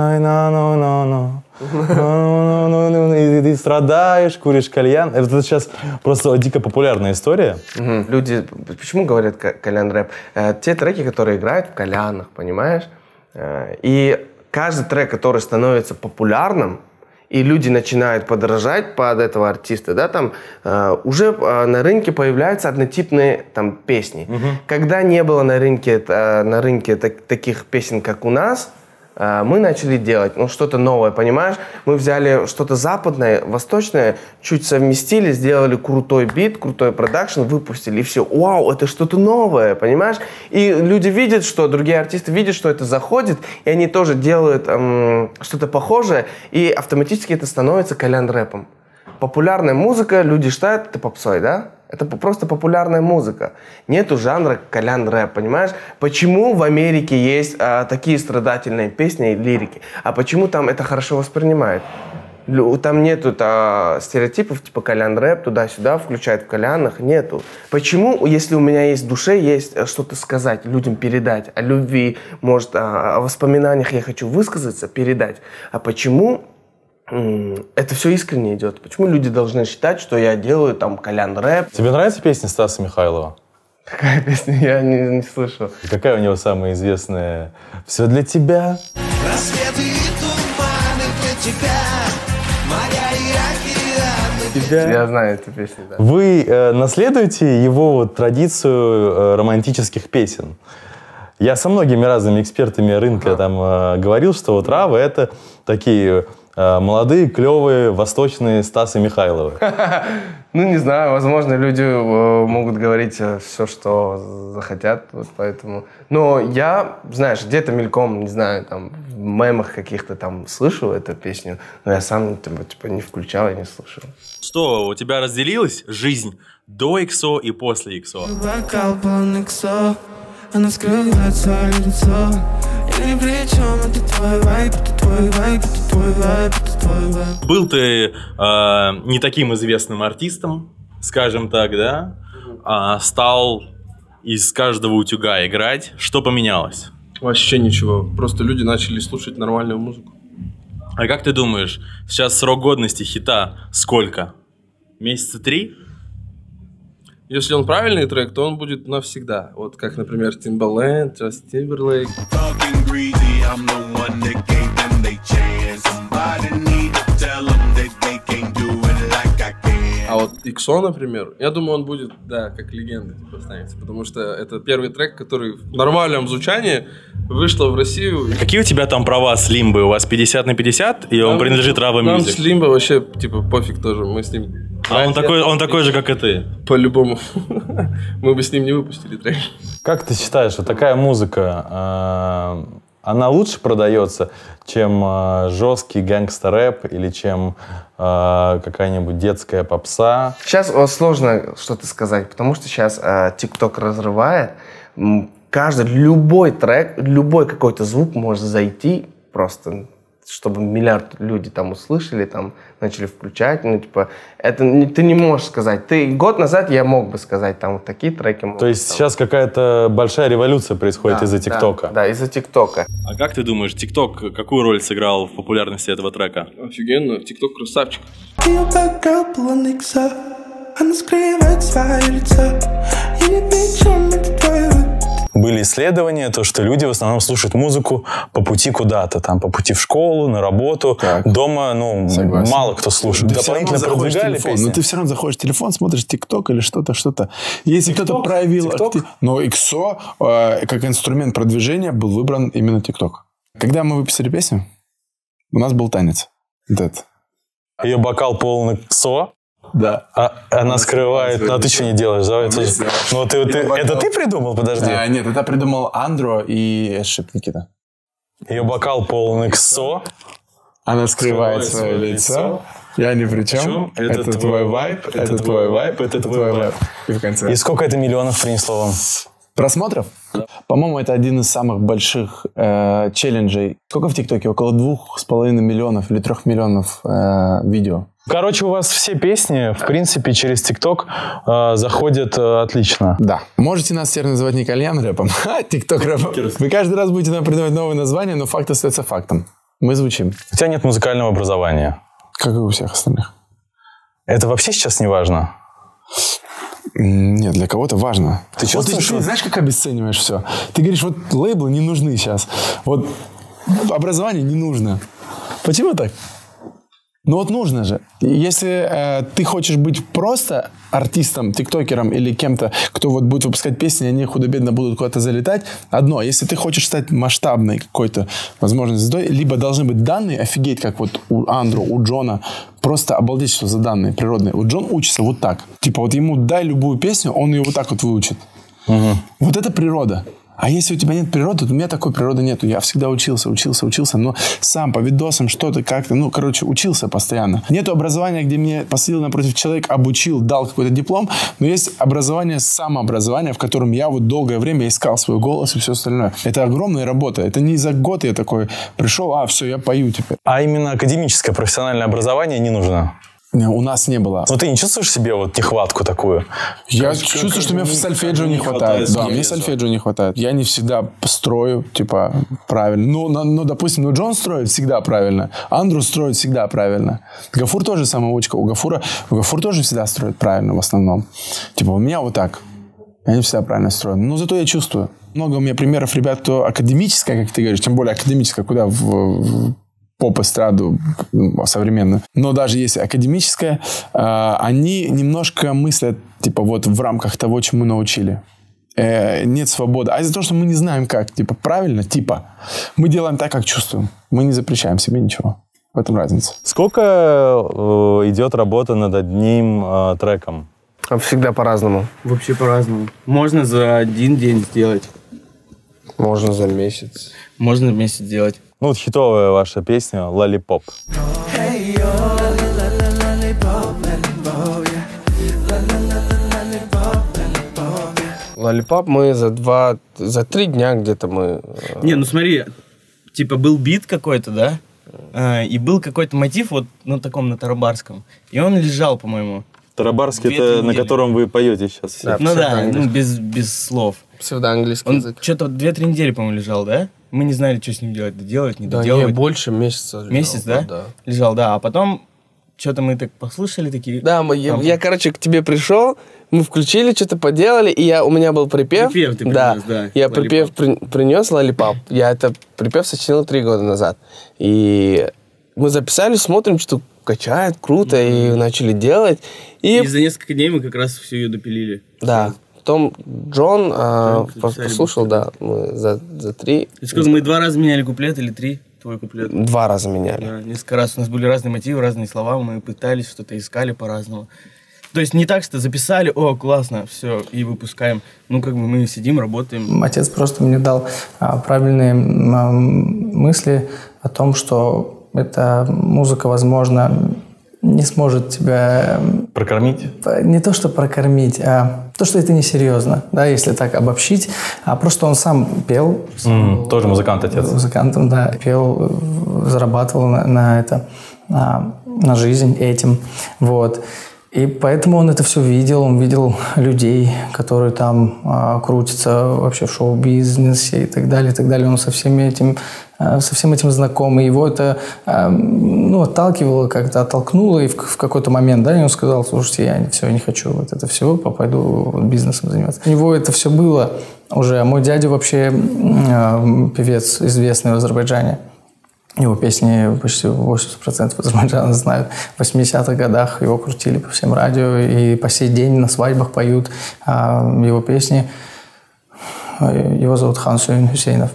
И ты страдаешь, куришь кальян. Это сейчас просто дико популярная история. Люди, почему говорят колян рэп? Те треки, которые играют в кальянах, понимаешь? И каждый трек, который становится популярным, и люди начинают подражать под этого артиста, да, там уже на рынке появляются однотипные там песни. Когда не было на рынке таких песен, как у нас, мы начали делать что-то новое, понимаешь? Мы взяли что-то западное, восточное, чуть совместили, сделали крутой бит, крутой продакшн, выпустили, и все. Вау, это что-то новое, понимаешь? И люди видят, что другие артисты видят, что это заходит, и они тоже делают что-то похожее, и автоматически это становится колян-рэпом. Популярная музыка, люди считают, это попсой, да? Это просто популярная музыка. Нету жанра колян-рэп, понимаешь? Почему в Америке есть такие страдательные песни и лирики? А почему там это хорошо воспринимают? Там нету стереотипов типа колян-рэп, туда-сюда, включают в кальянах. Нету. Почему, если у меня есть в душе, есть что-то сказать, людям передать, о любви, может, о воспоминаниях я хочу высказаться, передать. А почему... это все искренне идет. Почему люди должны считать, что я делаю там колян-рэп? Тебе нравится песня Стаса Михайлова? Какая песня? Я не слышал. Какая у него самая известная? «Все для тебя». Рассветы и туманы для тебя, моря и океаны. Я знаю эту песню, да. Вы наследуете его традицию романтических песен? Я со многими разными экспертами рынка там говорил, что вот равы — это такие... молодые, клевые, восточные Стасы Михайловы. Ну, не знаю, возможно, люди могут говорить все, что захотят, вот поэтому... Но я, знаешь, где-то мельком, не знаю, там, в мемах каких-то там слышал эту песню, но я сам типа не включал и не слушал. Что, у тебя разделилась жизнь до XO и после XO? Бокал полный XO, она скрывает свое лицо. Я ни при чем, это твой вайб, это твой вайб, это твой вайб, это твой вайб. Был ты не таким известным артистом, скажем так, да? Стал из каждого утюга играть. Что поменялось? Вообще ничего. Просто люди начали слушать нормальную музыку. А как ты думаешь, сейчас срок годности хита сколько? Месяца 3? Если он правильный трек, то он будет навсегда. Вот как, например, Timbaland, Justin Timberlake. А вот XO, например, я думаю, он будет, да, как легенда типа, останется. Потому что это первый трек, который в нормальном звучании вышел в Россию. Какие у тебя там права с Лимбой? У вас 50/50? И он принадлежит Rava Music? Нам с Лимбой вообще, типа, пофиг тоже. Мы с ним... А он такой же, как и ты? По-любому. Мы бы с ним не выпустили трек. Как ты считаешь, вот такая музыка, она лучше продается, чем жесткий гангстер-рэп или чем какая-нибудь детская попса? Сейчас сложно что-то сказать, потому что сейчас TikTok разрывает. Любой трек, любой какой-то звук может зайти просто чтобы миллиард людей там услышали, там начали включать, ну, типа, это ты не можешь сказать. Год назад я мог бы сказать, там, вот такие треки. То есть сейчас какая-то большая революция происходит из-за ТикТока? Да, из-за ТикТока. А как ты думаешь, ТикТок какую роль сыграл в популярности этого трека? Офигенно, ТикТок красавчик. Были исследования, то, что люди в основном слушают музыку по пути куда-то, там, по пути в школу, на работу. Так. Дома, ну, мало кто слушает. Дополнительно продвигали песни. Но ты все равно заходишь в телефон, смотришь ТикТок или что-то. Если кто-то проявил... Но XO, как инструмент продвижения, был выбран именно ТикТок. Когда мы выписали песню, у нас был танец. Вот ее бокал полный XO. Да. А она скрывает. Ну, а ты что не делаешь? Ну, это ты придумал? Подожди. Нет, это придумал Андро и Эшип Никита. Ее бокал полный XO. Она скрывает свое лицо. Я ни при чем. Это твой вайб, это твой вайб, это твой вайб. И в конце. И сколько это миллионов принесло вам? Просмотров? Да. По-моему, это один из самых больших челленджей. Сколько в ТикТоке? Около 2,5 миллионов или 3 миллионов видео. Короче, у вас все песни, в принципе, через ТикТок заходят отлично. Да. Можете нас теперь называть не кальян-рэпом, а ТикТок-рэпом. Вы каждый раз будете нам придумывать новые названия, но факт остается фактом. Мы звучим. У тебя нет музыкального образования. Как и у всех остальных. Это вообще сейчас не важно? Нет, для кого-то важно. Ты чувствуешь? Ты знаешь, как обесцениваешь все? Ты говоришь, вот лейблы не нужны сейчас. Вот образование не нужно. Почему так? Ну вот нужно же. Если ты хочешь быть просто артистом, тиктокером или кем-то, кто вот будет выпускать песни, они худо-бедно будут куда-то залетать, одно. Если ты хочешь стать масштабной какой-то, возможно, звездой, либо должны быть данные, офигеть, как вот у Андро, у Джона, просто обалдеть, что за данные природные. Вот Джон учится вот так. Типа вот ему дай любую песню, он ее вот так вот выучит. Угу. Вот это природа. А если у тебя нет природы, то у меня такой природы нету. Я всегда учился, но сам по видосам что-то как-то, учился постоянно. Нету образования, где мне посадил напротив человек, обучил, дал какой-то диплом, но есть образование, самообразование, в котором я вот долгое время искал свой голос и все остальное. Это огромная работа. Это не за год я такой пришел, все, я пою теперь. А именно академическое профессиональное образование не нужно? У нас не было. Но ты не чувствуешь себе вот нехватку такую? Я чувствую, что мне сольфеджио не хватает. Да, мне сольфеджио не хватает. Я не всегда строю, правильно. Но, допустим, Джон строит всегда правильно. Андрю строит всегда правильно. Гафур тоже самоучка. У Гафур тоже всегда строит правильно в основном. У меня вот так. Я не всегда правильно строю. Но зато я чувствую. Много у меня примеров ребят, кто академическая, как ты говоришь, тем более академическая, куда в поп-эстраду современную. Но даже если академическая, они немножко мыслят, в рамках того, чему научили. Нет свободы. А из-за того, что мы не знаем как, правильно, мы делаем так, как чувствуем. Мы не запрещаем себе ничего. В этом разница. Сколько идет работа над одним треком? Всегда по-разному. Вообще по-разному. Можно за один день сделать. Можно за месяц. Можно в месяц сделать. Вот хитовая ваша песня «Лолипоп». «Лолипоп» мы за 3 дня где-то мы... Не, смотри, был бит какой-то, да? И был какой-то мотив на тарабарском. И он лежал, по-моему. Тарабарский — это на котором вы поете сейчас. Да, без слов. Псевдоанглийский язык. Что-то 2-3 недели, по-моему, лежал, да? Мы не знали, что с ним делать, доделать, не доделать. Да, больше месяца лежал. Месяц, да? Да. Лежал, да. А потом что-то мы так послушали, такие... Да, я, к тебе пришел, мы включили, что-то поделали, и у меня был припев. Припев ты принес, да. Я припев принес, «Лолипоп». Я это припев сочинил 3 года назад. И мы записали, смотрим, что качает, круто, и начали делать. И за несколько дней мы как раз всю ее допилили. Да. Потом Джон послушал, да, мы за 3. Мы 2 раза меняли куплет или 3? Твой куплет? 2 раза меняли. Да, несколько раз. У нас были разные мотивы, разные слова, мы пытались, что-то искали по-разному. То есть не так, что записали, классно, все, и выпускаем. Мы сидим, работаем. Отец просто мне дал правильные мысли о том, что эта музыка, возможно, не сможет тебя... Прокормить? Не то, что прокормить, а то, что это несерьезно, да, если так обобщить. А просто он сам пел. Тоже музыкант, отец. Музыкантом, да. Пел, зарабатывал на это, на жизнь этим. Вот. И поэтому он это все видел. Он видел людей, которые там крутятся вообще в шоу-бизнесе и так далее, и так далее. Он со всем этим знаком. И его это отталкивало, как-то оттолкнуло. И в какой-то момент, да, и он сказал: слушайте, я не хочу вот это все, пойду бизнесом заниматься. У него это все было уже. А мой дядя вообще певец известный в Азербайджане. Его песни почти 80% Азербайджана знают. В 80-х годах его крутили по всем радио, и по сей день на свадьбах поют его песни. Его зовут Хансуин Хусейнов.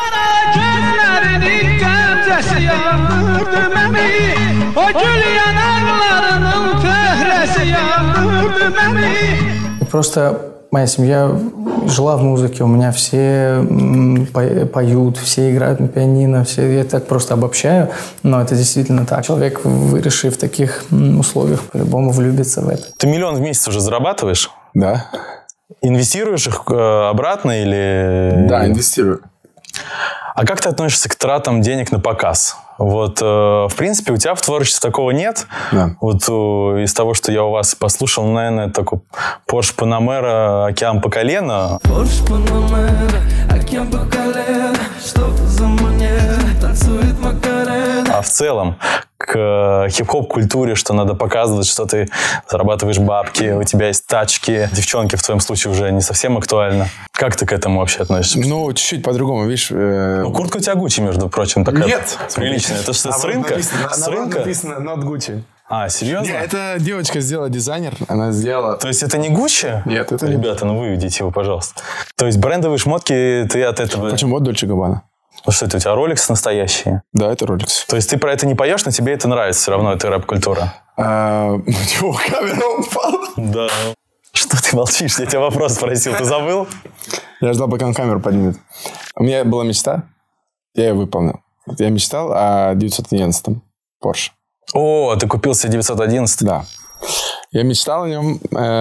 Просто моя семья жила в музыке, у меня все поют, все играют на пианино, все, я так просто обобщаю, но это действительно так. Человек, выросший в таких условиях, по-любому влюбится в это. Ты 1 миллион в месяц уже зарабатываешь? Да. Инвестируешь их обратно или... Да, инвестирую. А как ты относишься к тратам денег на показ? Вот, в принципе, у тебя в творчестве такого нет. Да. Вот из того, что я у вас послушал, наверное, такой Porsche Panamera, океан по колено. Porsche Panamera, океан по колено, что за манера, танцует Макарена. А в целом, к хип-хоп культуре, что надо показывать, что ты зарабатываешь бабки, у тебя есть тачки. Девчонки в твоем случае уже не совсем актуально. Как ты к этому вообще относишься? Ну, чуть-чуть по-другому, видишь. Ну, куртка у тебя Гуччи, между прочим, такая. Нет! Приличная. Это что, с рынка? С рынка? Написано not Gucci. А, серьезно? Нет, это девочка сделала, дизайнер. Она сделала... То есть это не Гуччи? Нет, это не... Ребята, ну выведите его, пожалуйста. То есть брендовые шмотки ты от этого... Почему? Вот Dolce Gabbana. Ну что это, у тебя Rolex настоящие? Да, это Rolex. То есть ты про это не поешь, но тебе это нравится все равно, это рэп-культура? Чего, камера упала? Да. Что ты молчишь? Я тебя вопрос спросил, ты забыл? Я ждал, пока он камеру поднимет. У меня была мечта, я ее выполнил. Я мечтал о 911-м Porsche. О, ты купил себе 911? Да. Я мечтал о нем,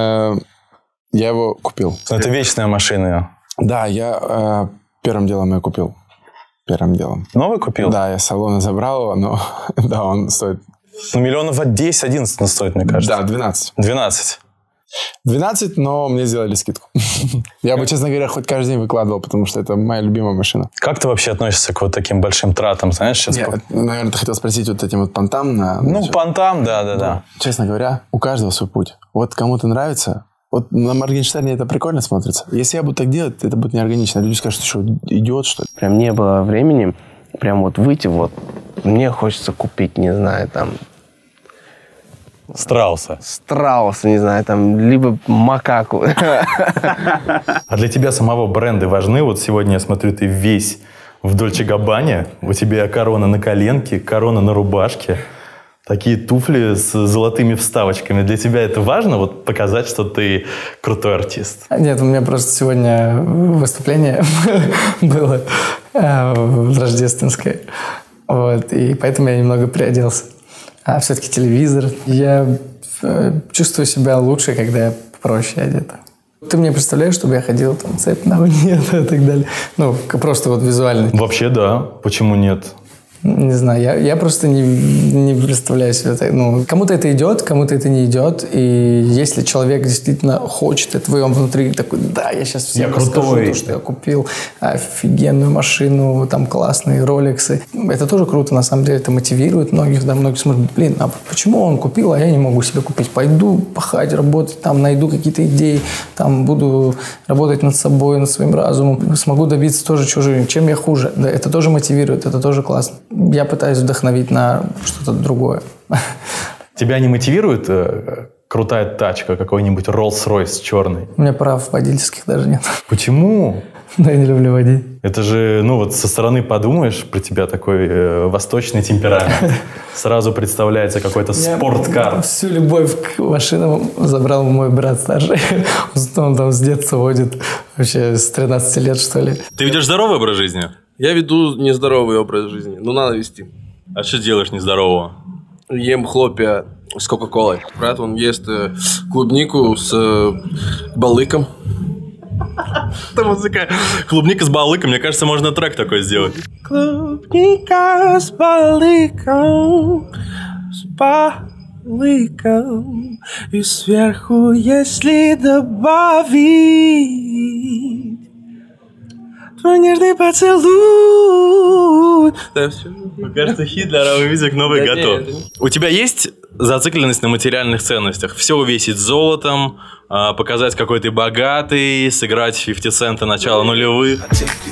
я его купил. Это вечная машина. Да, я первым делом ее купил. Первым делом. Новый купил? Да, я с салона забрал его, но да, он стоит... Ну, миллионов 10-11 он стоит, мне кажется. Да, 12. 12? 12, но мне сделали скидку. Я бы, честно говоря, хоть каждый день выкладывал, потому что это моя любимая машина. Как ты вообще относишься к вот таким большим тратам, знаешь? Сейчас... Наверное, ты хотел спросить вот этим вот понтам. Ну, понтам, да. Честно говоря, у каждого свой путь. Вот кому-то нравится... Вот на Моргенштерне это прикольно смотрится. Если я буду так делать, это будет неорганично. Люди скажут, что идиот, что ли. Прям не было времени прям вот выйти, вот мне хочется купить, не знаю, там... Страуса, не знаю, там, либо макаку. А для тебя самого бренды важны? Вот сегодня я смотрю, ты весь в Дольче Габбане, у тебя корона на коленке, корона на рубашке. Такие туфли с золотыми вставочками. Для тебя это важно, вот показать, что ты крутой артист? Нет, у меня просто сегодня выступление было рождественское. Вот, и поэтому я немного приоделся. А все-таки телевизор. Я чувствую себя лучше, когда я проще одета. Ты мне представляешь, чтобы я ходил, там, цепь на мне и так далее? Ну, просто вот визуально. Вообще, да. Почему нет? Не знаю, я просто не представляю себе это. Ну, кому-то это идет, кому-то это не идет. И если человек действительно хочет этого, и он внутри такой, да, я сейчас всем расскажу то, что я купил офигенную машину, там классные роликсы. Это тоже круто, на самом деле, это мотивирует многих. Да, многие смотрят, блин, а почему он купил, а я не могу себе купить? Пойду пахать, работать, там найду какие-то идеи, там буду работать над собой, над своим разумом. Смогу добиться тоже чужим. Чем я хуже? Да, это тоже мотивирует, это тоже классно. Я пытаюсь вдохновить на что-то другое. Тебя не мотивирует крутая тачка, какой-нибудь Rolls-Royce черный? У меня прав водительских даже нет. Почему? Да, я не люблю водить. Это же, ну вот со стороны подумаешь, про тебя такой восточный темперамент. Сразу представляется какой-то спорткар. Всю любовь к машинам забрал мой брат старший. Он там с детства водит, вообще с 13 лет, что ли. Ты ведешь здоровый образ жизни? Я веду нездоровый образ жизни, но надо вести. А что делаешь нездорового? Ем хлопья с Кока-Колой. Брат, он ест клубнику с балыком. Это музыка. Клубника с балыком. Мне кажется, можно трек такой сделать. Клубника с балыком, с балыком. И сверху, если добавить твой нежный поцелуй. Мне кажется, хит для Равы Мьюзик новый готов. У тебя есть зацикленность на материальных ценностях? Все увесить золотом, показать, какой ты богатый, сыграть 50 цента начала нулевых?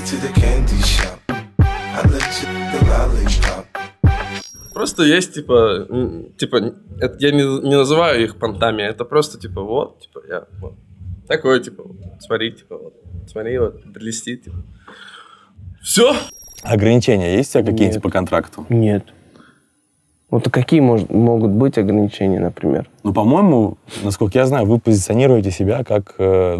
Просто есть, типа это я не называю их понтами, это просто, типа, вот, типа, я вот такой, типа, смотри, типа, вот, смотри, вот, блестит, типа. Все. Ограничения есть у тебя какие-нибудь по контракту? Нет. Вот какие могут быть ограничения, например? Ну, по-моему, насколько я знаю, вы позиционируете себя как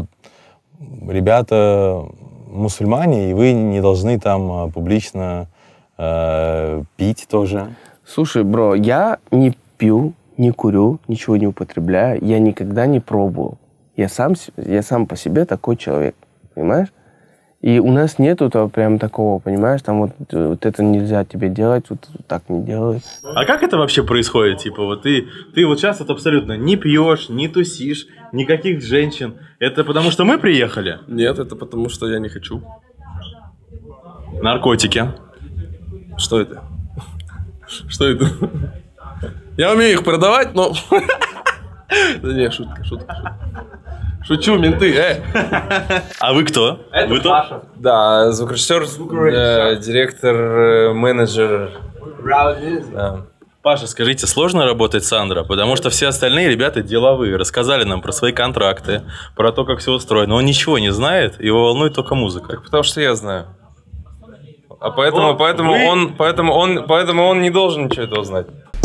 ребята мусульмане, и вы не должны там публично пить тоже. Слушай, бро, я не пью, не курю, ничего не употребляю, я никогда не пробовал. Я сам по себе такой человек, понимаешь? И у нас нету прям такого, понимаешь, там вот это нельзя тебе делать, вот так не делай. А как это вообще происходит? Типа вот ты вот сейчас вот абсолютно не пьешь, не тусишь, никаких женщин. Это потому что мы приехали? Нет, это потому что я не хочу. Наркотики. Что это? Что это? Я умею их продавать, но... Да не, шутка. Шучу, менты, А вы кто? Это вы Паша. Да, звукорежиссер, директор, менеджер. Да. Паша, скажите, сложно работать с Андро? Потому что все остальные ребята деловые, рассказали нам про свои контракты, про то, как все устроено. Он ничего не знает, его волнует только музыка. Так потому что я знаю. А поэтому он не должен ничего этого знать.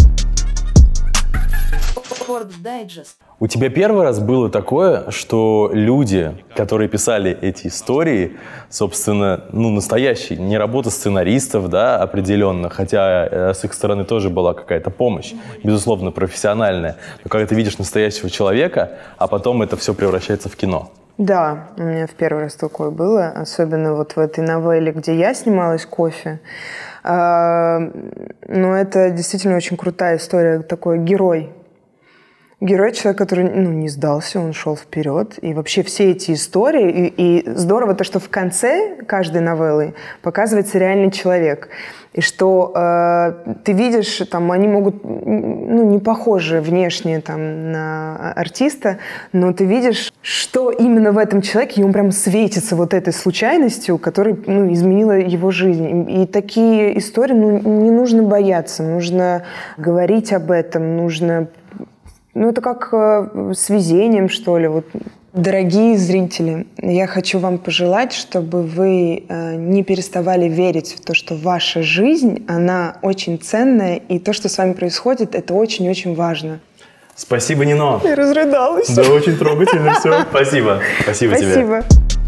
У тебя первый раз было такое, что люди, которые писали эти истории, собственно, настоящие, не работа сценаристов, да, определенно, хотя с их стороны тоже была какая-то помощь, безусловно, профессиональная, но когда ты видишь настоящего человека, а потом это все превращается в кино. Да, у меня в первый раз такое было, особенно вот в этой новелле, где я снималась, «Кофе». Но это действительно очень крутая история, такой герой. Герой, человек, который не сдался, он шел вперед. И вообще все эти истории, и здорово то, что в конце каждой новеллы показывается реальный человек. И что ты видишь, там, они могут, не похожи внешне там, на артиста, но ты видишь, что именно в этом человеке, и он прям светится вот этой случайностью, которая изменила его жизнь. И такие истории не нужно бояться, нужно говорить об этом, нужно... это как с везением, что ли. Вот. Дорогие зрители, я хочу вам пожелать, чтобы вы не переставали верить в то, что ваша жизнь, она очень ценная, и то, что с вами происходит, это очень-очень важно. Спасибо, Нино. Я разрыдалась. Да, очень трогательно все. Спасибо. Спасибо тебе.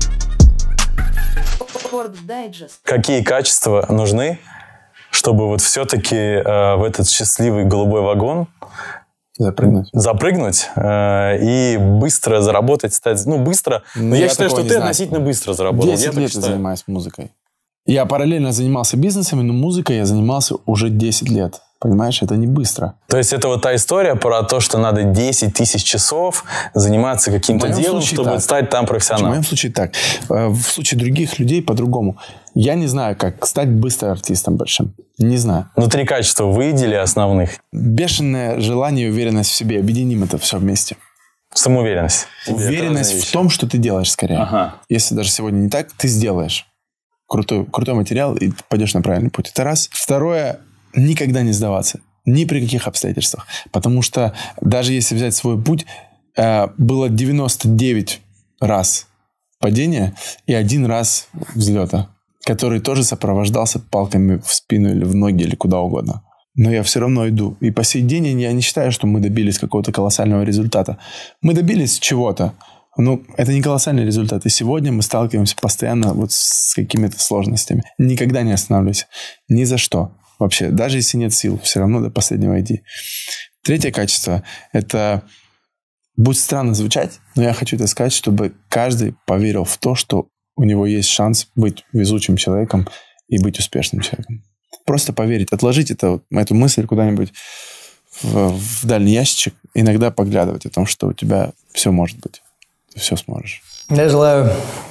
Какие качества нужны, чтобы вот все-таки в этот счастливый голубой вагон Запрыгнуть и быстро заработать, стать, быстро. Но я считаю, что ты относительно быстро заработал. 10 лет я занимаюсь музыкой. Я параллельно занимался бизнесом, но музыкой я занимался уже 10 лет. Понимаешь, это не быстро. То есть это вот та история про то, что надо 10 тысяч часов заниматься каким-то делом, чтобы стать там профессионалом. В моем случае так. В случае других людей по-другому. Я не знаю, как стать быстро артистом большим. Не знаю. 3 качества выделили основных. Бешеное желание и уверенность в себе. Объединим это все вместе. Самоуверенность. Уверенность в том, что ты делаешь скорее. Ага. Если даже сегодня не так, ты сделаешь. Крутой материал, и пойдешь на правильный путь. Это раз. Второе, никогда не сдаваться. Ни при каких обстоятельствах. Потому что даже если взять свой путь, было 99 раз падения и 1 раз взлета, который тоже сопровождался палками в спину или в ноги, или куда угодно. Но я все равно иду. И по сей день я не считаю, что мы добились какого-то колоссального результата. Мы добились чего-то, но это не колоссальный результат. И сегодня мы сталкиваемся постоянно вот с какими-то сложностями. Никогда не останавливайся. Ни за что. Вообще, даже если нет сил, все равно до последнего иди. Третье качество – это, будет странно звучать, но я хочу это сказать, чтобы каждый поверил в то, что у него есть шанс быть везучим человеком и быть успешным человеком. Просто поверить, отложить эту мысль куда-нибудь в дальний ящичек, иногда поглядывать о том, что у тебя все может быть, ты все сможешь. Я желаю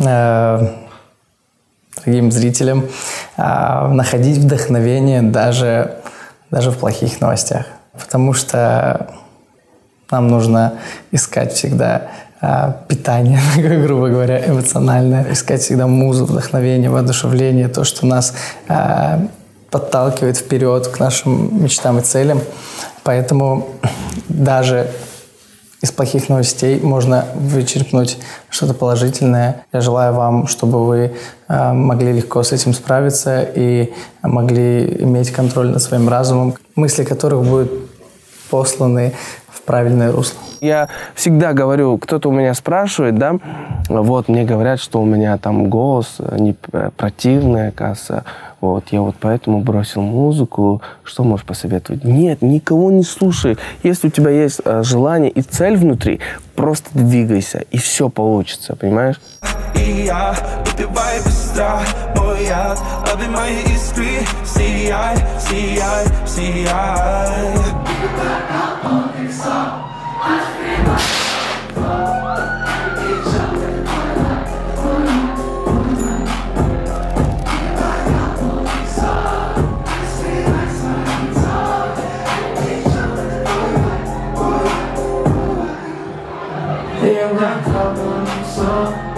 другим зрителям находить вдохновение даже в плохих новостях. Потому что нам нужно искать всегда питание, грубо говоря, эмоциональное. Искать всегда музу, вдохновение, воодушевление, то, что нас подталкивает вперед к нашим мечтам и целям. Поэтому даже из плохих новостей можно вычерпнуть что-то положительное. Я желаю вам, чтобы вы могли легко с этим справиться и могли иметь контроль над своим разумом, мысли которых будут посланы в правильное русло. Я всегда говорю, кто-то у меня спрашивает, да, вот мне говорят, что у меня там голос не противный, оказывается. Вот, я вот поэтому бросил музыку. Что можешь посоветовать? Нет, никого не слушай. Если у тебя есть желание и цель внутри, просто двигайся, и все получится, понимаешь? И я выпиваю быстро, мой яд, обнимай искры, сияй, сияй, сияй. Я